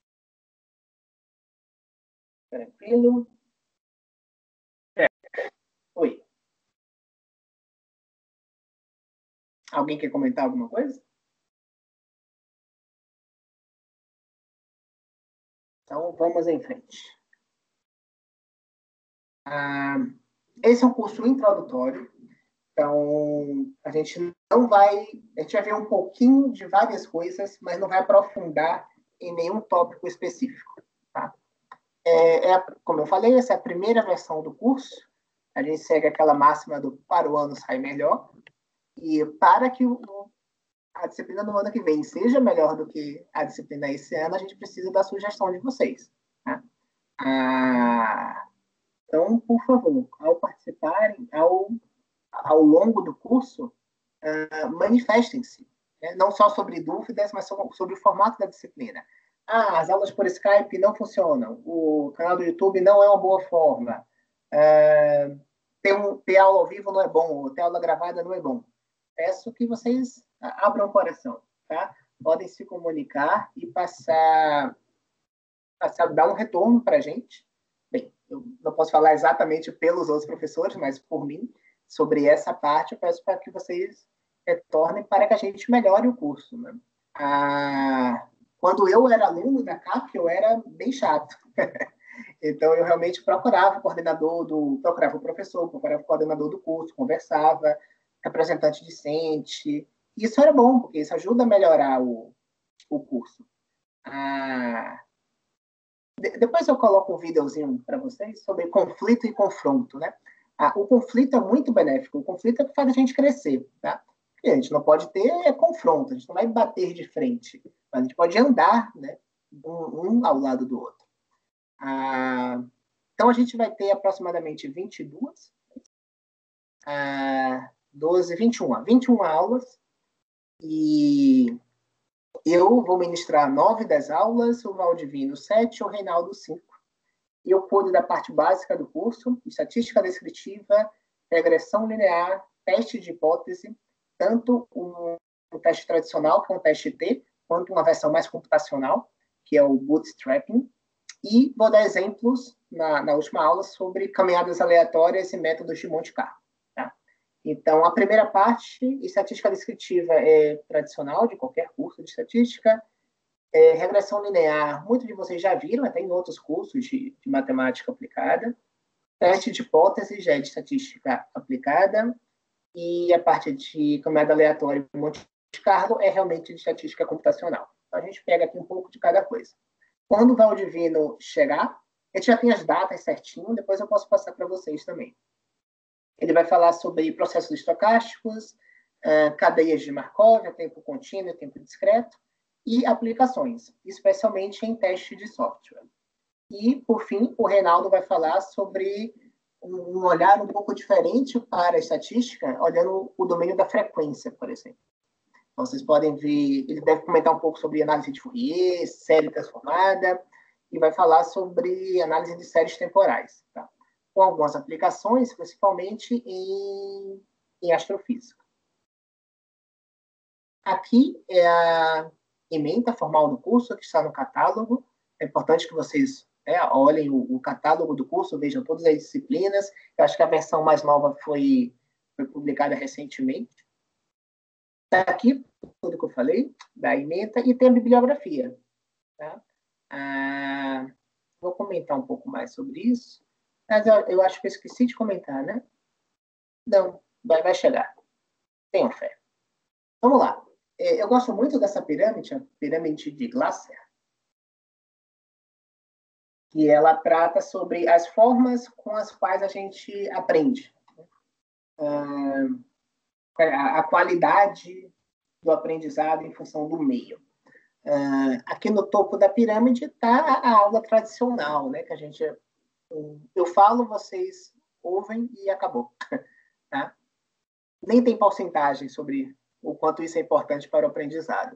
Tranquilo? Oi. Alguém quer comentar alguma coisa? Então, vamos em frente. Esse é um curso introdutório. Então, a gente vai ver um pouquinho de várias coisas, mas não vai aprofundar em nenhum tópico específico. Tá? Como eu falei, essa é a primeira versão do curso. A gente segue aquela máxima do para o ano sai melhor. E para que a disciplina do ano que vem seja melhor do que a disciplina esse ano, a gente precisa da sugestão de vocês. Tá? Então, por favor, ao participarem, ao longo do curso, manifestem-se. Né? Não só sobre dúvidas, mas sobre o formato da disciplina. As aulas por Skype não funcionam. O canal do YouTube não é uma boa forma. Ter aula ao vivo não é bom. Ou ter aula gravada não é bom. Peço que vocês abram o coração. Tá? Podem se comunicar e dar um retorno para a gente. Bem, eu não posso falar exatamente pelos outros professores, mas por mim, sobre essa parte, eu peço para que vocês retornem para que a gente melhore o curso. Né? Quando eu era aluno da CAP, eu era bem chato. Então, eu realmente procurava o professor, procurava o coordenador do curso, conversava, representante discente. Isso era bom, porque isso ajuda a melhorar o curso. Depois eu coloco um videozinho para vocês sobre conflito e confronto. Né? O conflito é muito benéfico. O conflito é o que faz a gente crescer. Tá? A gente não pode ter confronto, a gente não vai bater de frente, mas a gente pode andar, né, um ao lado do outro. Então, a gente vai ter aproximadamente 22, 12, 21 aulas, e eu vou ministrar 9 das aulas, o Valdivino 7, o Reinaldo 5. Eu cuido da parte básica do curso, estatística descritiva, regressão linear, teste de hipótese, tanto um teste tradicional, que é um teste T, quanto uma versão mais computacional, que é o bootstrapping. E vou dar exemplos na última aula sobre caminhadas aleatórias e métodos de Monte Carlo. Tá? Então, a primeira parte, estatística descritiva, é tradicional de qualquer curso de estatística. Regressão linear, muitos de vocês já viram, até em outros cursos de matemática aplicada. Teste de hipótese já é de estatística aplicada. E a parte de caminhada aleatória e Monte Carlo é realmente de estatística computacional. Então, a gente pega aqui um pouco de cada coisa. Quando o Valdivino chegar, a gente já tem as datas certinho, depois eu posso passar para vocês também. Ele vai falar sobre processos estocásticos, cadeias de Markov, tempo contínuo, tempo discreto, e aplicações, especialmente em teste de software. E, por fim, o Reinaldo vai falar sobre um olhar um pouco diferente para a estatística, olhando o domínio da frequência, por exemplo. Então, vocês podem ver, ele deve comentar um pouco sobre análise de Fourier, série transformada, e vai falar sobre análise de séries temporais, tá? Com algumas aplicações, principalmente em astrofísica. Aqui é a ementa formal do curso, que está no catálogo. É importante que vocês olhem o catálogo do curso, vejam todas as disciplinas. Eu acho que a versão mais nova foi publicada recentemente. Está aqui tudo que eu falei, da ementa, e tem a bibliografia. Tá? Vou comentar um pouco mais sobre isso, mas eu acho que eu esqueci de comentar, né? Não, vai chegar. Tenham fé. Vamos lá. Eu gosto muito dessa pirâmide, a pirâmide de Glasser, que ela trata sobre as formas com as quais a gente aprende. A qualidade do aprendizado em função do meio. Aqui no topo da pirâmide está a aula tradicional, né? Que a gente, eu falo, vocês ouvem e acabou. Tá? Nem tem porcentagem sobre o quanto isso é importante para o aprendizado.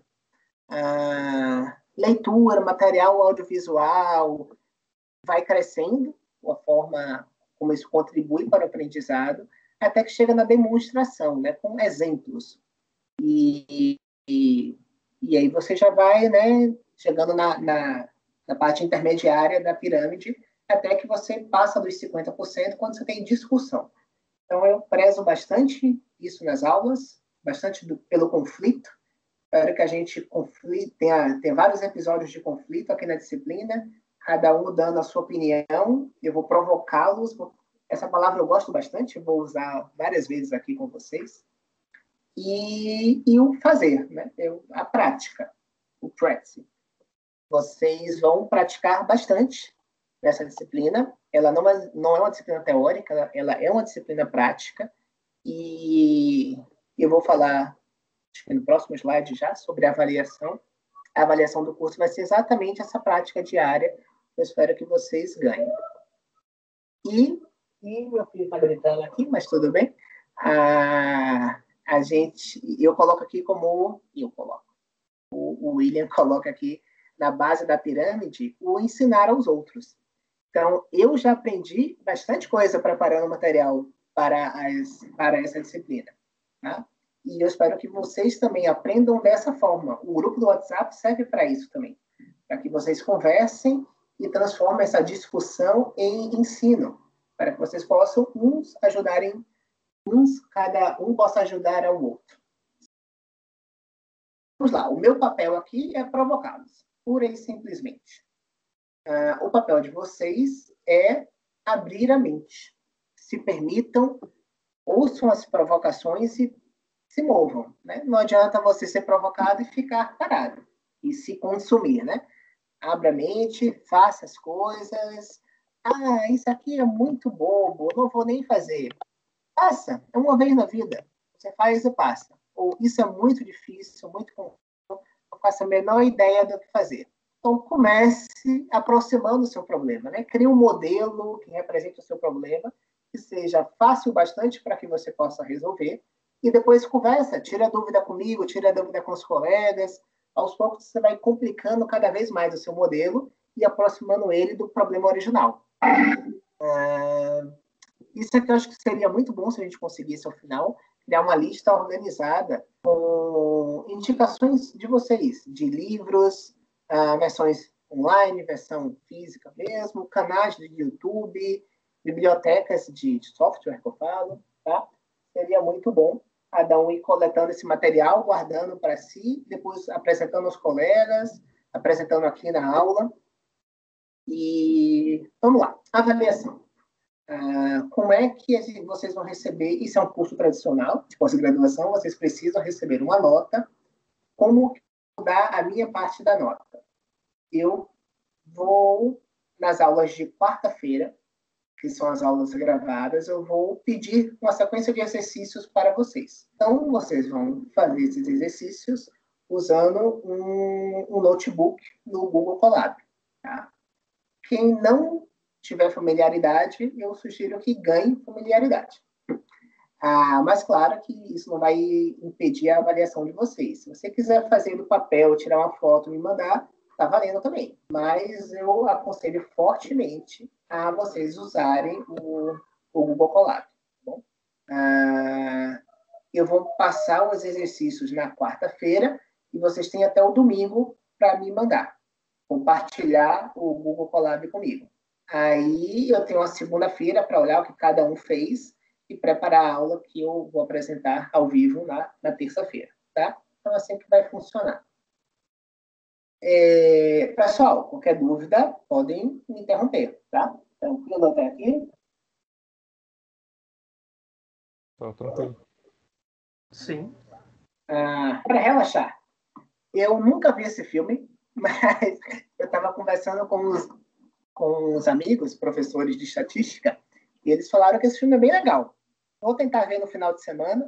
Leitura, material audiovisual, vai crescendo a forma como isso contribui para o aprendizado, até que chega na demonstração, né, com exemplos. E aí você já vai, né, chegando na parte intermediária da pirâmide, até que você passa dos 50% quando você tem discussão. Então, eu prezo bastante isso nas aulas, bastante pelo conflito. Espero que a gente tenha vários episódios de conflito aqui na disciplina, cada um dando a sua opinião. Eu vou provocá-los, vou Essa palavra eu gosto bastante, vou usar várias vezes aqui com vocês. E o fazer, né? A prática, o practice. Vocês vão praticar bastante nessa disciplina. Ela não é uma disciplina teórica, ela é uma disciplina prática. E eu vou falar, acho que no próximo slide já, sobre a avaliação. A avaliação do curso vai ser exatamente essa prática diária. Eu espero que vocês ganhem. E meu filho está gritando aqui, mas tudo bem. Eu coloco aqui como... O William coloca aqui na base da pirâmide o ensinar aos outros. Então, eu já aprendi bastante coisa preparando o material para essa disciplina. Tá? E eu espero que vocês também aprendam dessa forma. O grupo do WhatsApp serve para isso também. Para que vocês conversem e transformem essa discussão em ensino. Para que vocês possam cada um possa ajudar ao outro. Vamos lá. O meu papel aqui é provocá-los. Pura e simplesmente. O papel de vocês é abrir a mente. Se permitam, ouçam as provocações e se movam. Né? Não adianta você ser provocado e ficar parado. E se consumir. Né? Abra a mente, faça as coisas. Isso aqui é muito bobo, não vou nem fazer. Faça, é uma vez na vida. Você faz e passa. Ou isso é muito difícil, muito complexo, não faço a menor ideia do que fazer. Então, comece aproximando o seu problema. Né? Crie um modelo que represente o seu problema, que seja fácil bastante para que você possa resolver, e depois conversa, tira a dúvida comigo, tira a dúvida com os colegas. Aos poucos, você vai complicando cada vez mais o seu modelo e aproximando ele do problema original. Isso aqui eu acho que seria muito bom se a gente conseguisse, ao final, criar uma lista organizada com indicações de vocês, de livros, versões online, versão física mesmo, canais de YouTube, bibliotecas de software que eu falo, tá? Seria muito bom cada um ir coletando esse material, guardando para si, depois apresentando aos colegas, apresentando aqui na aula. E vamos lá, avaliação. Como é que vocês vão receber? Isso é um curso tradicional de pós-graduação, vocês precisam receber uma nota. Como dar a minha parte da nota? Eu vou, nas aulas de quarta-feira, que são as aulas gravadas, eu vou pedir uma sequência de exercícios para vocês. Então, vocês vão fazer esses exercícios usando um notebook no Google Colab. Tá? Quem não tiver familiaridade, eu sugiro que ganhe familiaridade. Mas, claro que isso não vai impedir a avaliação de vocês. Se você quiser fazer no papel, tirar uma foto e me mandar, está valendo também. Mas eu aconselho fortemente a vocês usarem o Google Colab. Tá bom? Eu vou passar os exercícios na quarta-feira e vocês têm até o domingo para me mandar. Compartilhar o Google Colab comigo. Aí eu tenho a segunda-feira para olhar o que cada um fez e preparar a aula que eu vou apresentar ao vivo na terça-feira, tá? Então, é assim que vai funcionar. Pessoal, qualquer dúvida, podem me interromper, tá? Tranquilo até aqui? Tá tranquilo. Sim. Para relaxar, eu nunca vi esse filme, mas eu estava conversando com os amigos, professores de estatística, e eles falaram que esse filme é bem legal. Vou tentar ver no final de semana.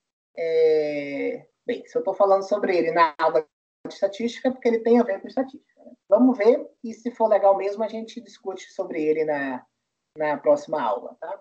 Bem, se eu estou falando sobre ele na aula de estatística, é porque ele tem a ver com estatística. Né? Vamos ver, e se for legal mesmo, a gente discute sobre ele na próxima aula. Tá?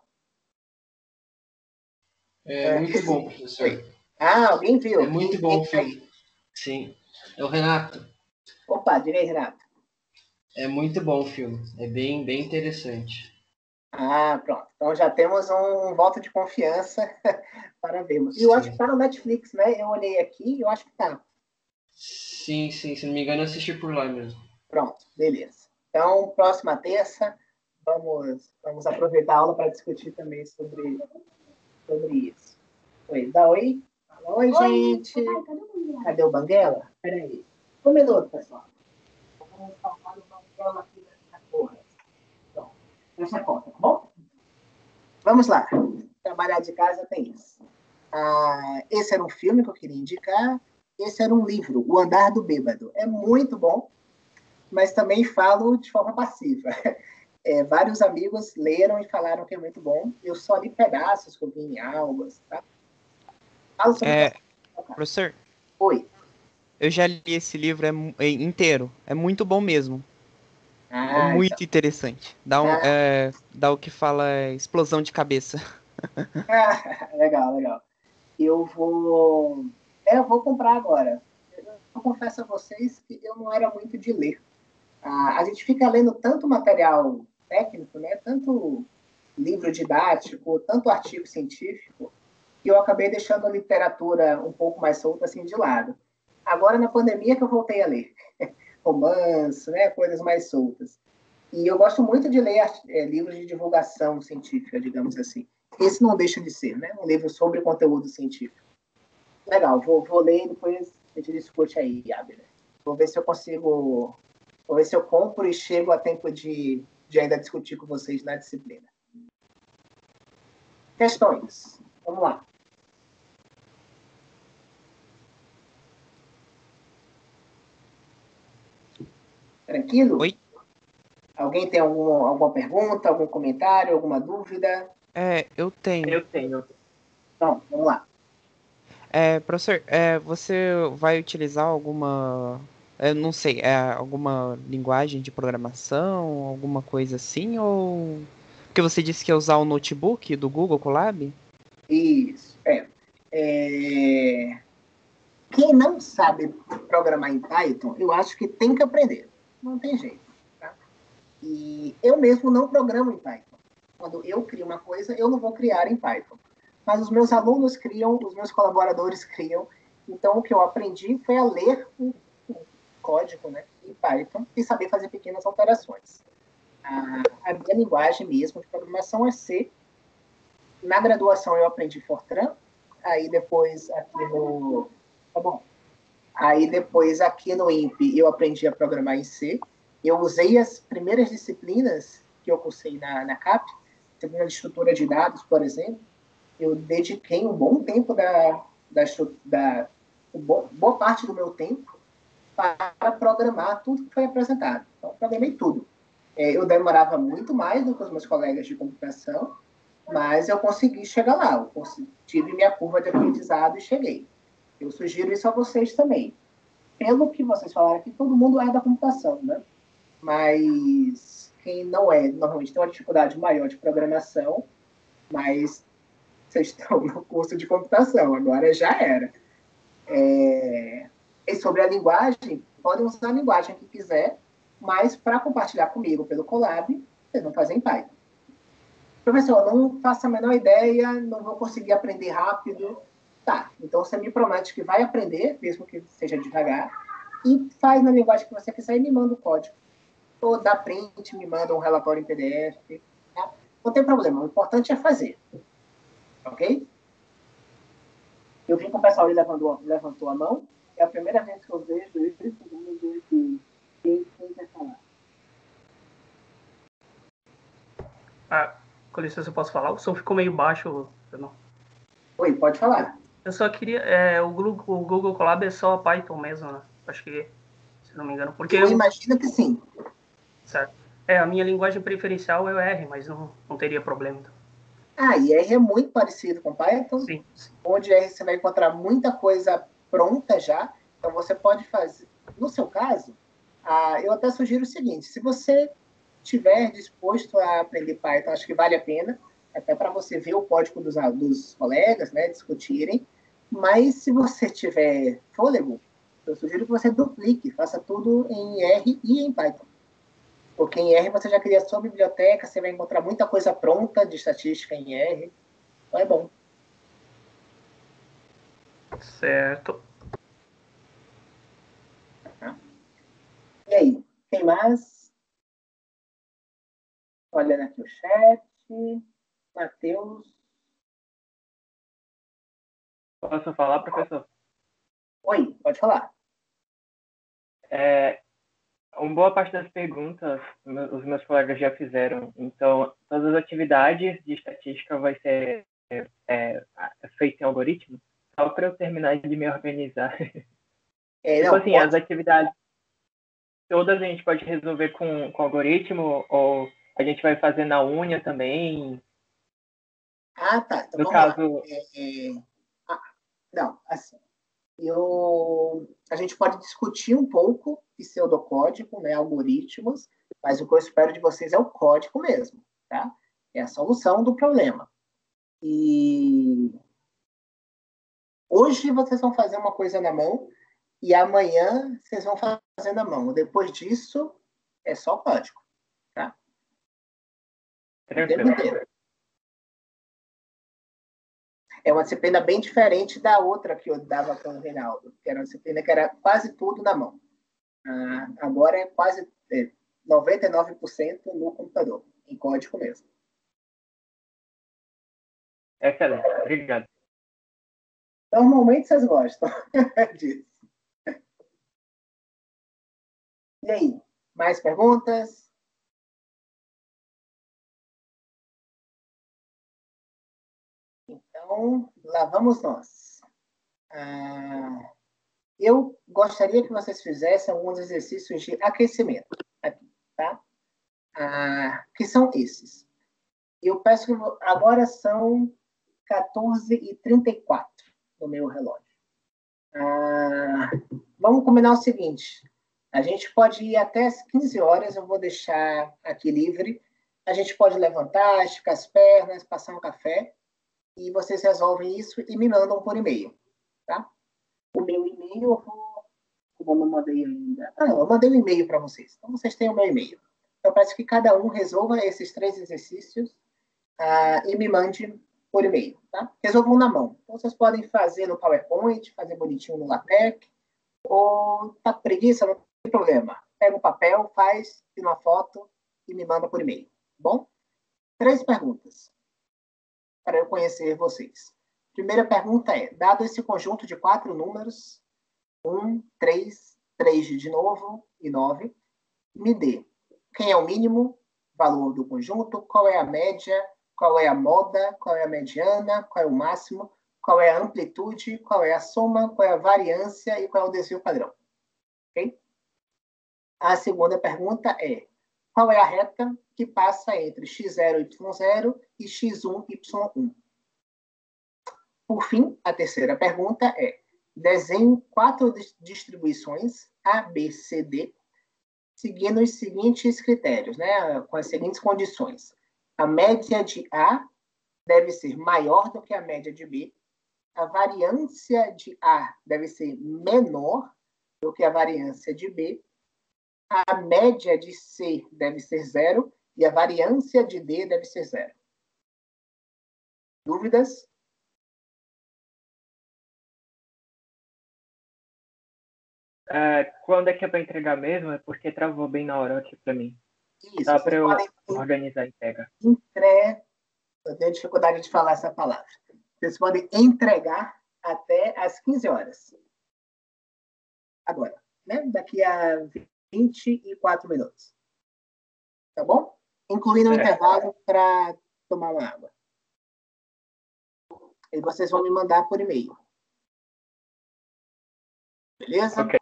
Muito bom, professor. Alguém viu? É muito bom o filme. Sim. É o Renato. Opa, direi, Renato. É muito bom o filme. É bem, bem interessante. Pronto. Então já temos um voto de confiança para vermos. E eu acho que está no Netflix, né? Eu olhei aqui e eu acho que está. Sim. Se não me engano, eu assisti por lá mesmo. Pronto, beleza. Então, próxima terça, vamos aproveitar a aula para discutir também sobre isso. Oi, dá oi? Fala, oi, gente. Cadê o Banguela? Peraí. Um minuto, pessoal. Vamos colocar o Banguela aqui na porra. Pronto. Fecha a porta, tá bom? Vamos lá. Trabalhar de casa tem isso. Esse era um filme que eu queria indicar. Esse era um livro, O Andar do Bêbado. É muito bom, mas também falo de forma passiva. Vários amigos leram e falaram que é muito bom. Eu só li pedaços que eu vi em aulas. Tá? Fala sobre Professor? Oi. Eu já li esse livro inteiro. É muito bom mesmo. É muito então. interessante. Dá o que fala explosão de cabeça. Legal, legal. Eu vou comprar agora. Eu confesso a vocês que eu não era muito de ler. A gente fica lendo tanto material técnico, né? Tanto livro didático, tanto artigo científico, que eu acabei deixando a literatura um pouco mais solta assim de lado. Agora, na pandemia, que eu voltei a ler romance, né? Coisas mais soltas. E eu gosto muito de ler livros de divulgação científica, digamos assim. Esse não deixa de ser, né? Um livro sobre conteúdo científico. Legal, vou ler e depois a gente discute aí, Abner. Vou ver se eu consigo. Vou ver se eu compro e chego a tempo de ainda discutir com vocês na disciplina. Questões. Vamos lá. Tranquilo? Oi? Alguém tem alguma pergunta, algum comentário, alguma dúvida? Eu tenho. Eu tenho. Então, vamos lá. Professor, você vai utilizar alguma, não sei, alguma linguagem de programação, alguma coisa assim, ou... Porque você disse que ia usar o notebook do Google Colab? Isso. Quem não sabe programar em Python, eu acho que tem que aprender. Não tem jeito. Tá? E eu mesmo não programo em Python. Quando eu crio uma coisa, eu não vou criar em Python. Mas os meus alunos criam, os meus colaboradores criam. Então, o que eu aprendi foi a ler o código, né, em Python e saber fazer pequenas alterações. A minha linguagem mesmo de programação é C. Na graduação, eu aprendi Fortran. Aí, depois, aqui no... Tá bom. Aí, depois, aqui no INPE, eu aprendi a programar em C. Eu usei as primeiras disciplinas que eu cursei na CAP, disciplina de estrutura de dados, por exemplo. Eu dediquei um bom tempo boa parte do meu tempo para programar tudo que foi apresentado. Então, eu programei tudo. Eu demorava muito mais do que os meus colegas de computação, mas eu consegui chegar lá. Eu tive minha curva de aprendizado e cheguei. Eu sugiro isso a vocês também. Pelo que vocês falaram aqui, todo mundo é da computação, né? Mas quem não é, normalmente tem uma dificuldade maior de programação, mas vocês estão no curso de computação, agora já era. E sobre a linguagem, podem usar a linguagem que quiser, mas para compartilhar comigo pelo Colab, vocês vão fazer em Python. Professor, não faço a menor ideia, não vou conseguir aprender rápido. Tá, então você me promete que vai aprender, mesmo que seja devagar, e faz na linguagem que você quiser e me manda o código. Ou dá print, me manda um relatório em PDF. Tá? Não tem problema, o importante é fazer. Ok? Eu vi que o pessoal aí levantou a mão. É a primeira vez que eu vejo isso. Vamos ver aqui. Quem quer falar? Com licença, eu posso falar? O som ficou meio baixo. Oi, pode falar. Eu só queria... o Google Colab é só Python mesmo, né? Acho que, se não me engano. Porque eu imagino que sim. Certo. A minha linguagem preferencial é o R, mas não teria problema. E R é muito parecido com Python. Sim. Onde R você vai encontrar muita coisa pronta já. Então, você pode fazer... No seu caso, eu até sugiro o seguinte. Se você estiver disposto a aprender Python, acho que vale a pena. Até para você ver o código dos colegas, né, discutirem. Mas, se você tiver fôlego, eu sugiro que você duplique. Faça tudo em R e em Python. Porque em R você já cria sua biblioteca, você vai encontrar muita coisa pronta de estatística em R. Então é bom. Certo. E aí, tem mais? Olhando aqui o chat. Matheus. Posso falar, professor? Oi, pode falar. Uma boa parte das perguntas os meus colegas já fizeram. Então, todas as atividades de estatística vai ser feita em algoritmo, só para eu terminar de me organizar. Tipo assim, as atividades todas a gente pode resolver com algoritmo, ou a gente vai fazer na unha também. Ah, tá. Então, no vamos caso... lá. Não, assim, a gente pode discutir um pouco pseudocódigo, né, algoritmos, mas o que eu espero de vocês é o código mesmo, tá? É a solução do problema. E hoje vocês vão fazer uma coisa na mão e amanhã vocês vão fazer na mão. Depois disso, é só código, tá? O tempo inteiro. É uma disciplina bem diferente da outra que eu dava com o Reinaldo, que era uma disciplina que era quase tudo na mão. Agora é quase 99% no computador, em código mesmo. Excelente, obrigado. Normalmente vocês gostam disso. E aí, mais perguntas? Então, lá vamos nós. Eu gostaria que vocês fizessem alguns exercícios de aquecimento, aqui, tá? Que são esses. Eu peço que agora são 14h34 no meu relógio. Vamos combinar o seguinte. A gente pode ir até as 15 horas, eu vou deixar aqui livre. A gente pode levantar, esticar as pernas, passar um café, e vocês resolvem isso e me mandam por e-mail, tá? O meu e-mail, eu não mandei ainda. Eu mandei um e-mail para vocês. Então, vocês têm o meu e-mail. Eu peço que cada um resolva esses 3 exercícios e me mande por e-mail, tá? Resolvam na mão. Então, vocês podem fazer no PowerPoint, fazer bonitinho no LaTeX, ou tá com preguiça, não tem problema. Pega um papel, faz, tira uma foto e me manda por e-mail, bom? 3 perguntas para eu conhecer vocês. Primeira pergunta é, dado esse conjunto de 4 números, 1, 3, 3 de novo e 9, me dê quem é o mínimo valor do conjunto, qual é a média, qual é a moda, qual é a mediana, qual é o máximo, qual é a amplitude, qual é a soma, qual é a variância e qual é o desvio padrão. Ok? A segunda pergunta é, qual é a reta que passa entre x0, y0 e x1, y1? Por fim, a terceira pergunta é, desenhe 4 distribuições A, B, C, D, seguindo os seguintes critérios, né? Com as seguintes condições. A média de A deve ser maior do que a média de B, a variância de A deve ser menor do que a variância de B, a média de C deve ser 0 e a variância de D deve ser 0. Dúvidas? Quando é que é para entregar mesmo? É porque travou bem na hora aqui para mim. Isso, dá para eu organizar a entrega. Eu tenho dificuldade de falar essa palavra. Vocês podem entregar até às 15 horas. Agora, né? Daqui a 24 minutos. Tá bom? Incluindo um intervalo para tomar uma água. E vocês vão me mandar por e-mail. Beleza? Ok.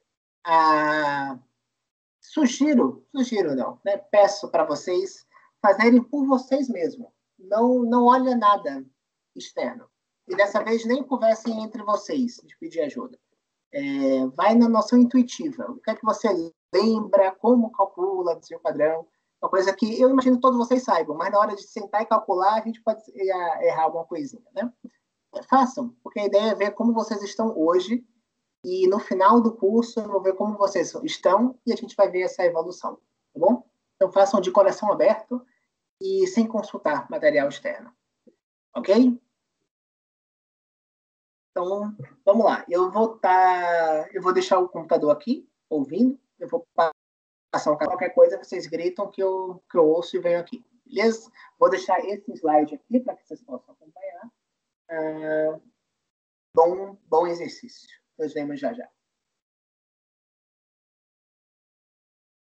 Sugiro não, né? Peço para vocês fazerem por vocês mesmos. Não olha nada externo. E dessa vez nem conversem entre vocês de pedir ajuda. Vai na noção intuitiva. O que é que você lembra, como calcula desvio padrão? Uma coisa que eu imagino que todos vocês saibam, mas na hora de sentar e calcular, a gente pode errar alguma coisinha, né? Façam, porque a ideia é ver como vocês estão hoje e no final do curso eu vou ver como vocês estão e a gente vai ver essa evolução, tá bom? Então façam de coração aberto e sem consultar material externo, ok? Então, vamos lá. Eu vou deixar o computador aqui, ouvindo, eu vou passar qualquer coisa, vocês gritam que eu ouço e venho aqui, beleza? Vou deixar esse slide aqui para que vocês possam acompanhar. Bom exercício. Nos vemos já já.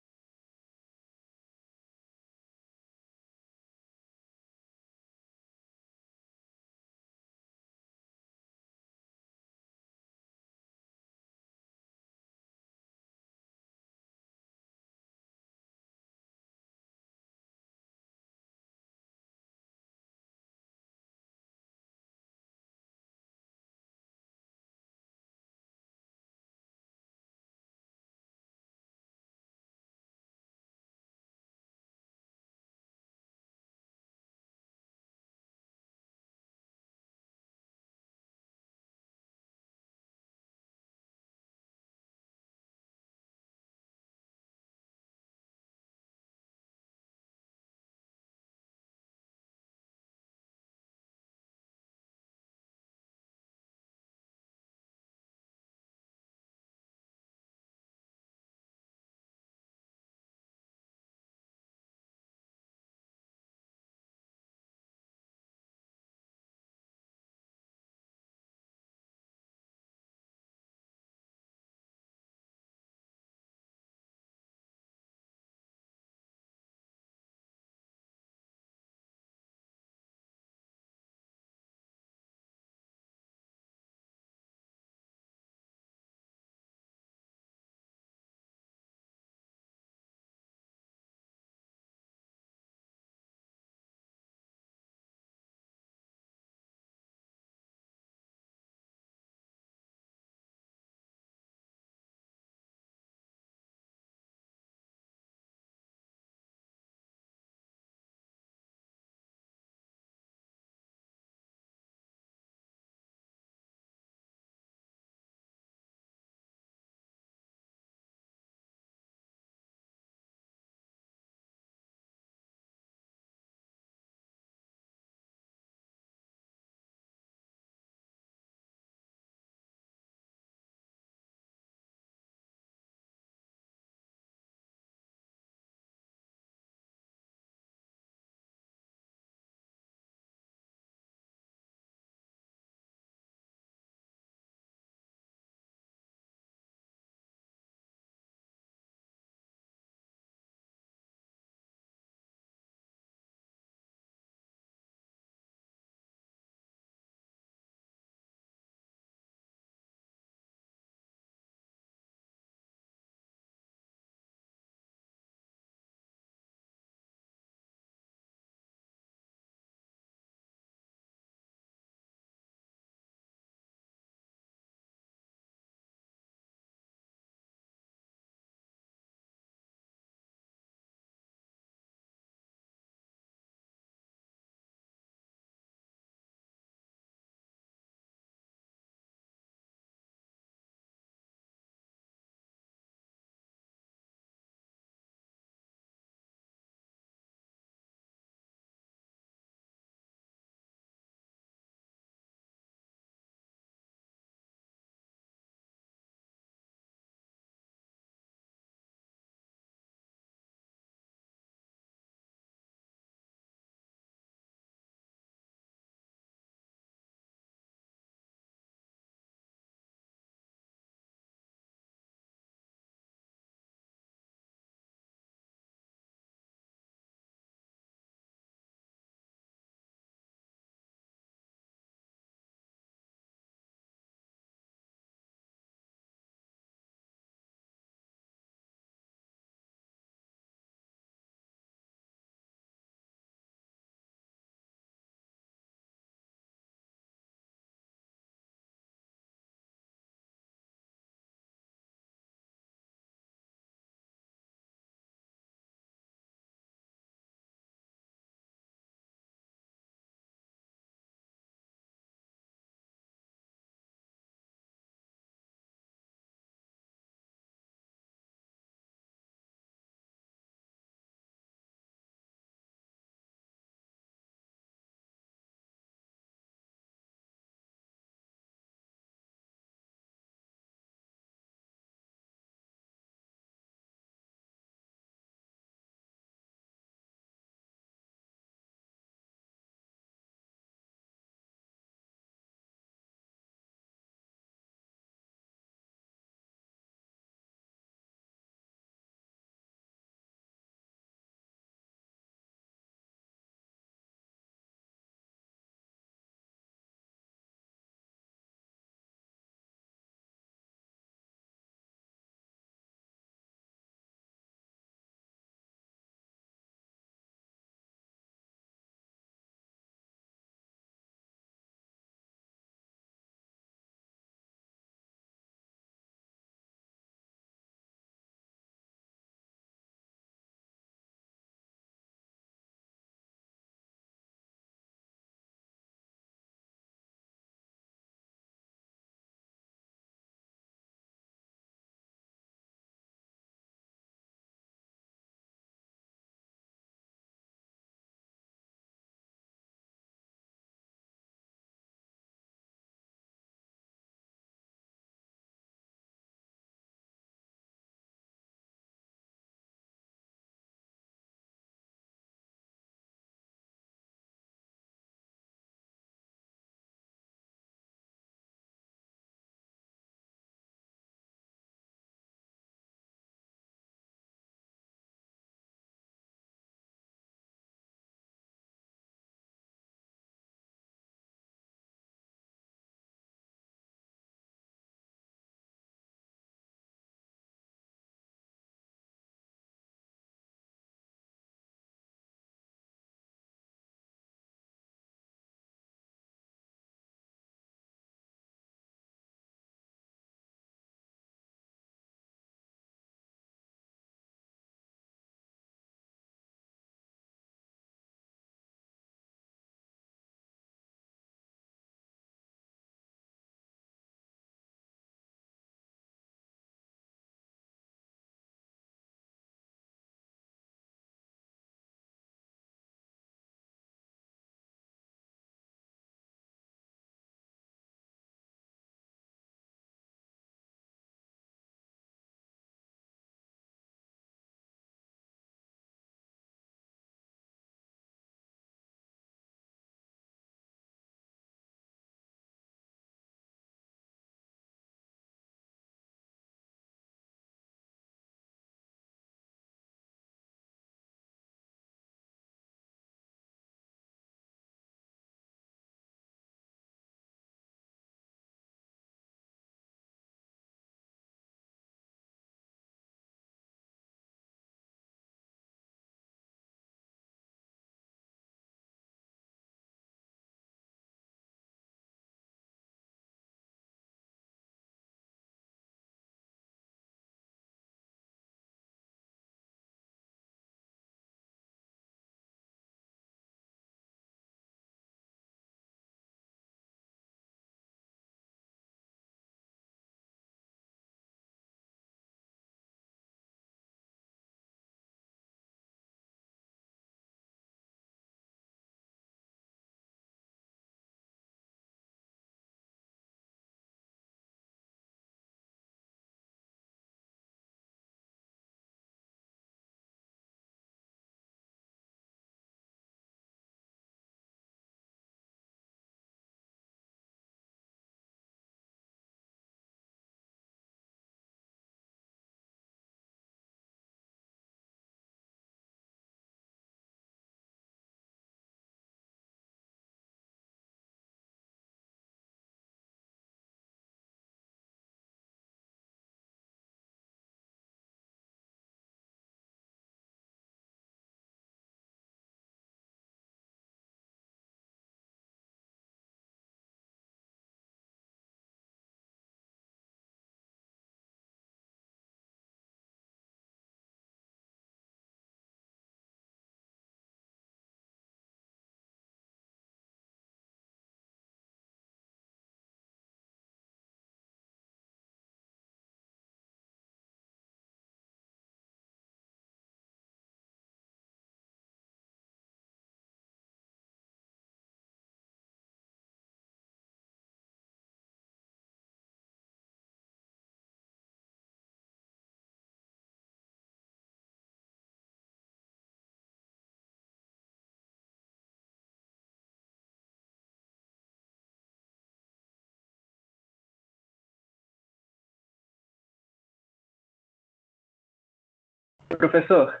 Professor,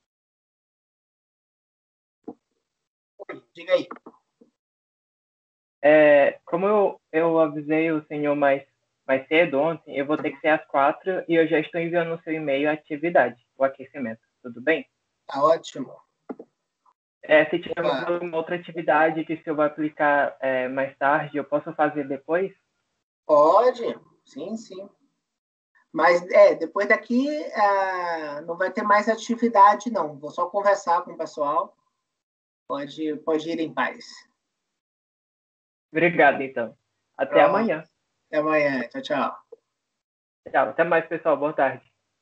Diga aí. como eu avisei o senhor mais cedo ontem, eu vou ter que ser às 4 e eu já estou enviando no seu e-mail a atividade, o aquecimento. Tudo bem? Tá ótimo. Se tiver Opa. alguma outra atividade que o senhor vai aplicar mais tarde, eu posso fazer depois? Pode, sim, sim. Mas depois daqui não vai ter mais atividade, não. Vou só conversar com o pessoal. Pode ir em paz. Obrigado, então. Até Pronto. amanhã. Até amanhã. Tchau, tchau. Tchau. Até mais, pessoal. Boa tarde.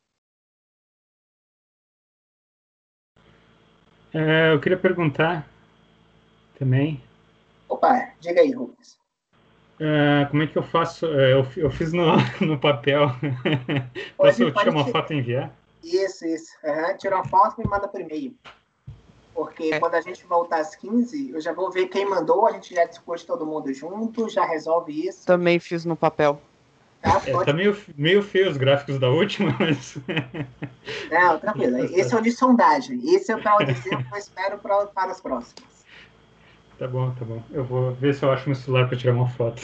Eu queria perguntar também, Opa, diga aí, Rubens. como é que eu faço? Eu fiz no papel. Posso tirar uma foto e enviar? Isso. Uhum. Tira uma foto e me manda por e-mail. Porque quando a gente voltar às 15, eu já vou ver quem mandou, a gente já discute todo mundo junto, já resolve isso. Também fiz no papel. Tá, Tá meio feio os gráficos da última, mas... Não, tranquilo. Esse é o de sondagem. Esse é para o exemplo que eu espero para os próximos. Tá bom. Eu vou ver se eu acho meu celular para tirar uma foto.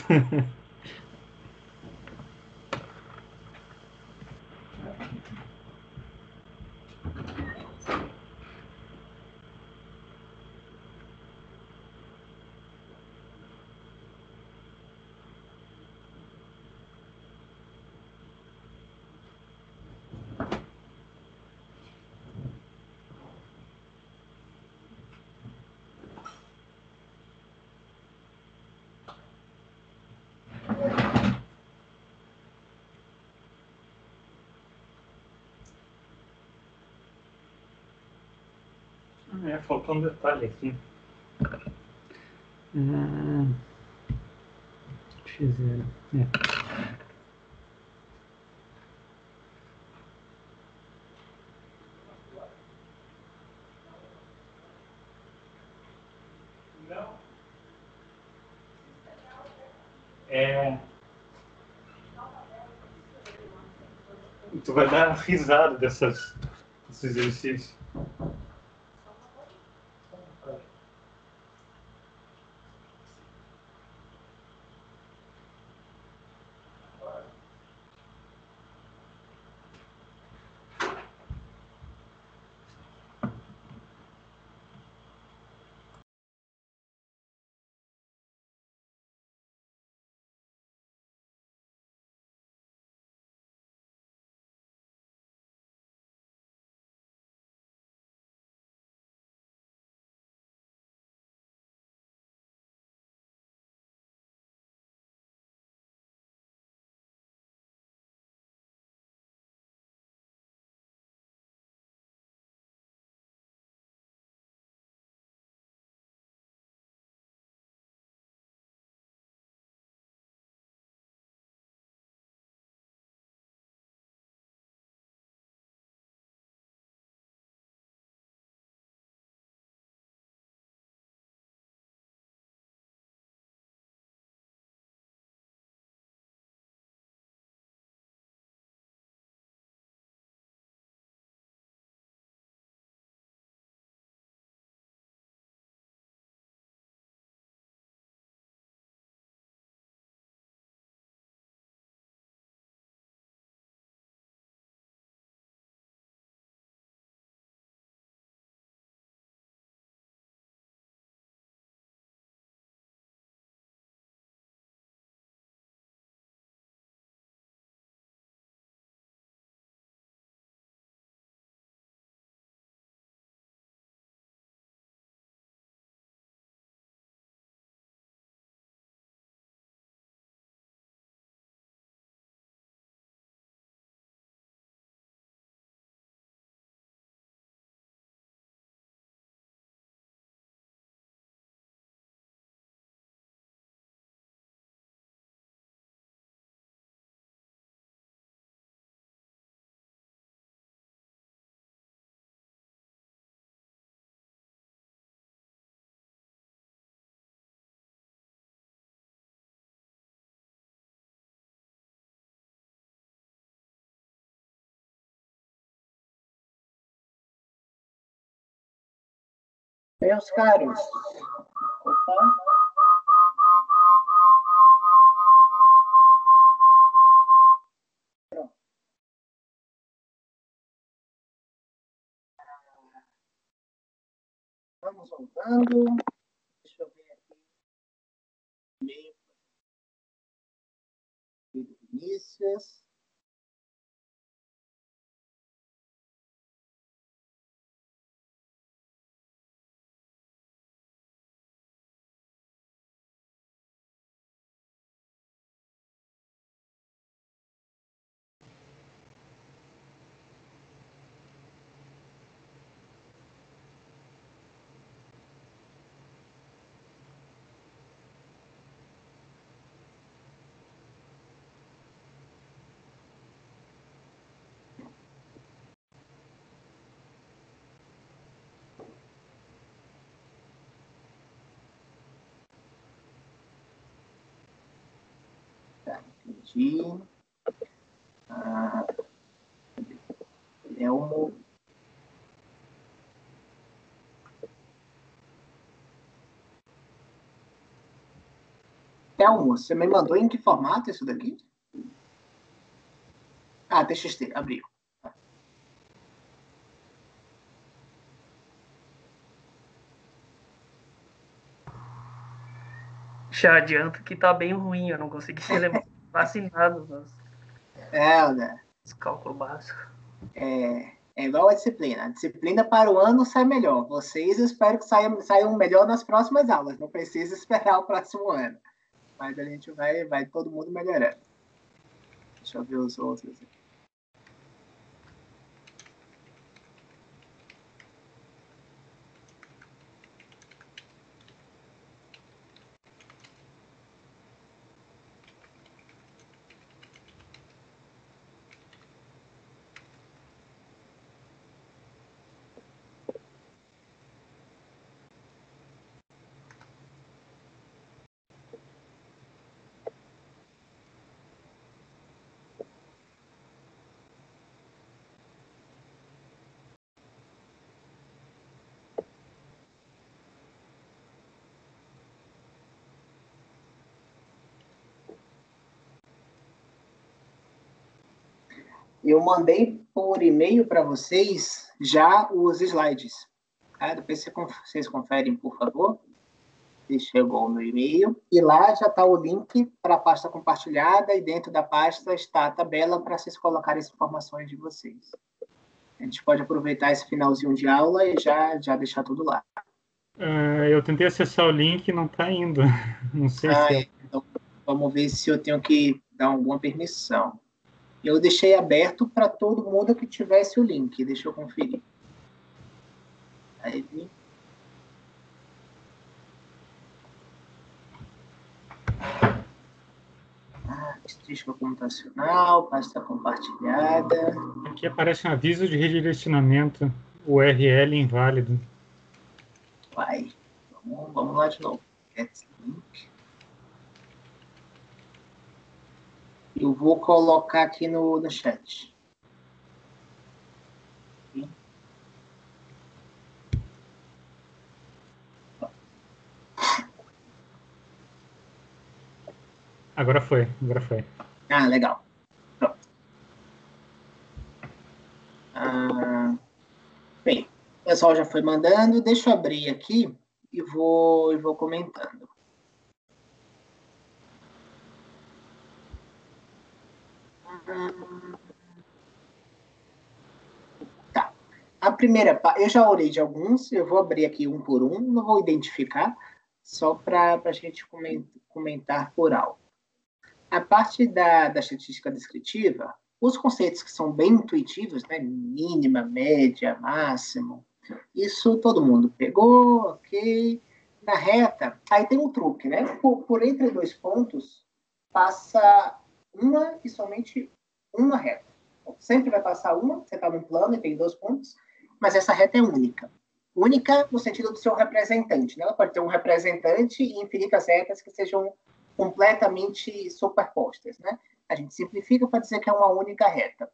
Faltou um detalhe aqui. X0. Tu vai dar risada desses exercícios. Meus caros, opa. Vamos voltando. Deixa eu ver aqui. E-mail. Vinícius. Entendi. Elmo. Elmo, você me mandou em que formato isso daqui? Ah, TXT, abriu. Já adianto que tá bem ruim, eu não consegui lembrar vacinado Né? os cálculos básicos. É igual a disciplina. A disciplina para o ano sai melhor. Vocês, eu espero que saiam melhor nas próximas aulas. Não precisa esperar o próximo ano. Mas a gente vai todo mundo melhorando. Deixa eu ver os outros aqui. Eu mandei por e-mail para vocês já os slides. Tá? Depois vocês conferem, por favor. Se chegou no e-mail. E lá já está o link para a pasta compartilhada e dentro da pasta está a tabela para vocês colocarem as informações de vocês. A gente pode aproveitar esse finalzinho de aula e já deixar tudo lá. Eu tentei acessar o link e não está indo. Não sei se então, vamos ver se eu tenho que dar alguma permissão. Eu deixei aberto para todo mundo que tivesse o link. Deixa eu conferir. Aí, estatística computacional, pasta compartilhada. Aqui aparece um aviso de redirecionamento. URL inválido. Vai. Vamos lá de novo. Link. Eu vou colocar aqui no chat. Agora foi. Ah, legal. Pronto. Bem, o pessoal já foi mandando. Deixa eu abrir aqui e vou comentando. Tá. A primeira, eu já olhei de alguns, eu vou abrir aqui um por um, não vou identificar, só para a gente comentar por alto. A parte da estatística descritiva, os conceitos que são bem intuitivos, né? Mínima, média, máximo, isso todo mundo pegou, ok. Na reta, aí tem um truque, né? Por entre dois pontos, passa uma e somente uma reta. Sempre vai passar uma, você está num plano e tem 2 pontos, mas essa reta é única. Única no sentido do seu representante, né? Ela pode ter um representante e infinitas retas que sejam completamente superpostas, né? A gente simplifica para dizer que é uma única reta.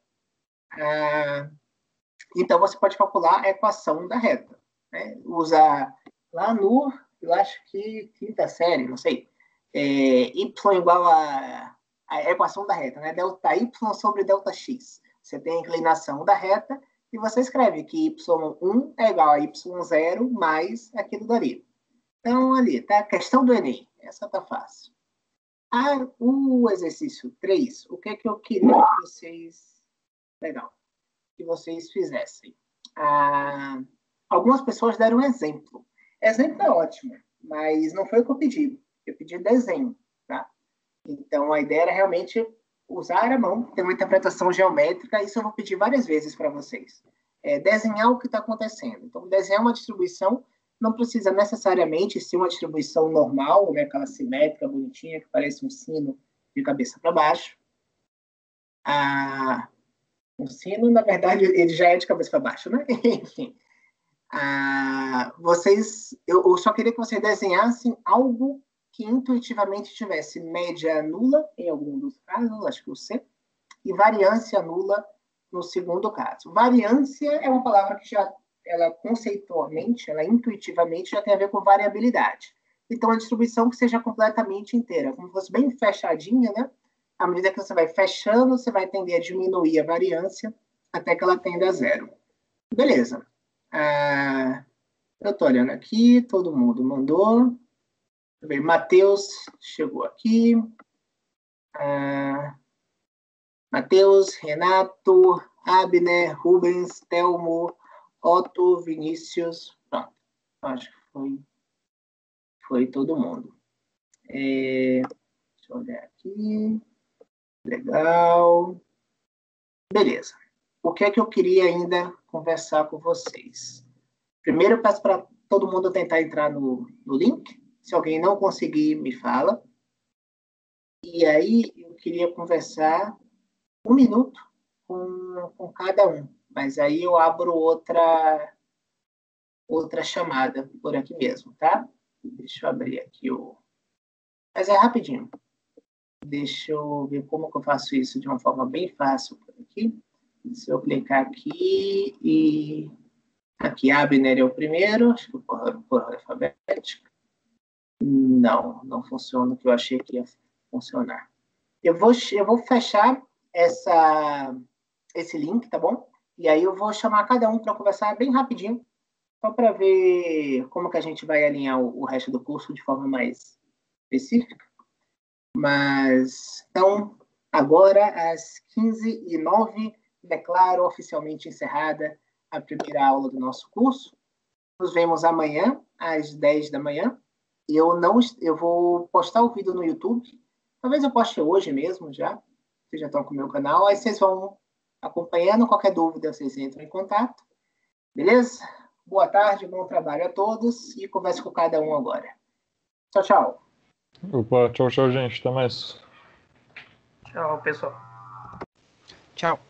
Então, você pode calcular a equação da reta, né? Usa lá no, eu acho que quinta série, não sei, y igual a equação da reta, né? Delta y sobre delta x. Você tem a inclinação da reta e você escreve que y1 é igual a y0 mais aquilo dali. Então, ali, tá? Questão do Enem. Essa tá fácil. O exercício 3, o que é que eu queria que vocês... Legal. Que vocês fizessem. Algumas pessoas deram exemplo. Exemplo é ótimo, mas não foi o que eu pedi. Eu pedi desenho, tá? Então, a ideia era realmente usar a mão, ter uma interpretação geométrica. Isso eu vou pedir várias vezes para vocês. Desenhar o que está acontecendo. Então, desenhar uma distribuição não precisa necessariamente ser uma distribuição normal, né? Aquela simétrica, bonitinha, que parece um sino de cabeça para baixo. Um sino, na verdade, ele já é de cabeça para baixo, né? Enfim. Eu só queria que vocês desenhassem algo que intuitivamente tivesse média nula, em algum dos casos, acho que o C, e variância nula no segundo caso. Variância é uma palavra que ela conceitualmente, ela intuitivamente já tem a ver com variabilidade. Então, a distribuição que seja completamente inteira, como se fosse bem fechadinha, né? À medida que você vai fechando, você vai tender a diminuir a variância até que ela tenda a zero. Beleza. Eu estou olhando aqui, todo mundo mandou. Matheus chegou aqui. Matheus, Renato, Abner, Rubens, Telmo, Otto, Vinícius. Pronto. Acho que foi todo mundo. Deixa eu olhar aqui. Legal. Beleza. O que é que eu queria ainda conversar com vocês? Primeiro, eu peço para todo mundo tentar entrar no link. Se alguém não conseguir, me fala. E aí, eu queria conversar 1 minuto com cada um. Mas aí eu abro outra chamada por aqui mesmo, tá? Deixa eu abrir aqui Mas é rapidinho. Deixa eu ver como que eu faço isso de uma forma bem fácil por aqui. Se eu clicar aqui e... Aqui, Abner é o primeiro. Acho que por alfabético. Não funciona o que eu achei que ia funcionar. Eu vou fechar esse link, tá bom? E aí eu vou chamar cada um para conversar bem rapidinho, só para ver como que a gente vai alinhar o resto do curso de forma mais específica. Mas, então, agora, às 15h09, declaro oficialmente encerrada a primeira aula do nosso curso. Nos vemos amanhã, às 10 da manhã. Eu vou postar o vídeo no YouTube. Talvez eu poste hoje mesmo já. Vocês já estão com o meu canal. Aí vocês vão acompanhando. Qualquer dúvida, vocês entram em contato. Beleza? Boa tarde, bom trabalho a todos. E converse com cada um agora. Tchau, tchau. Opa, tchau, gente. Até mais. Tchau, pessoal. Tchau.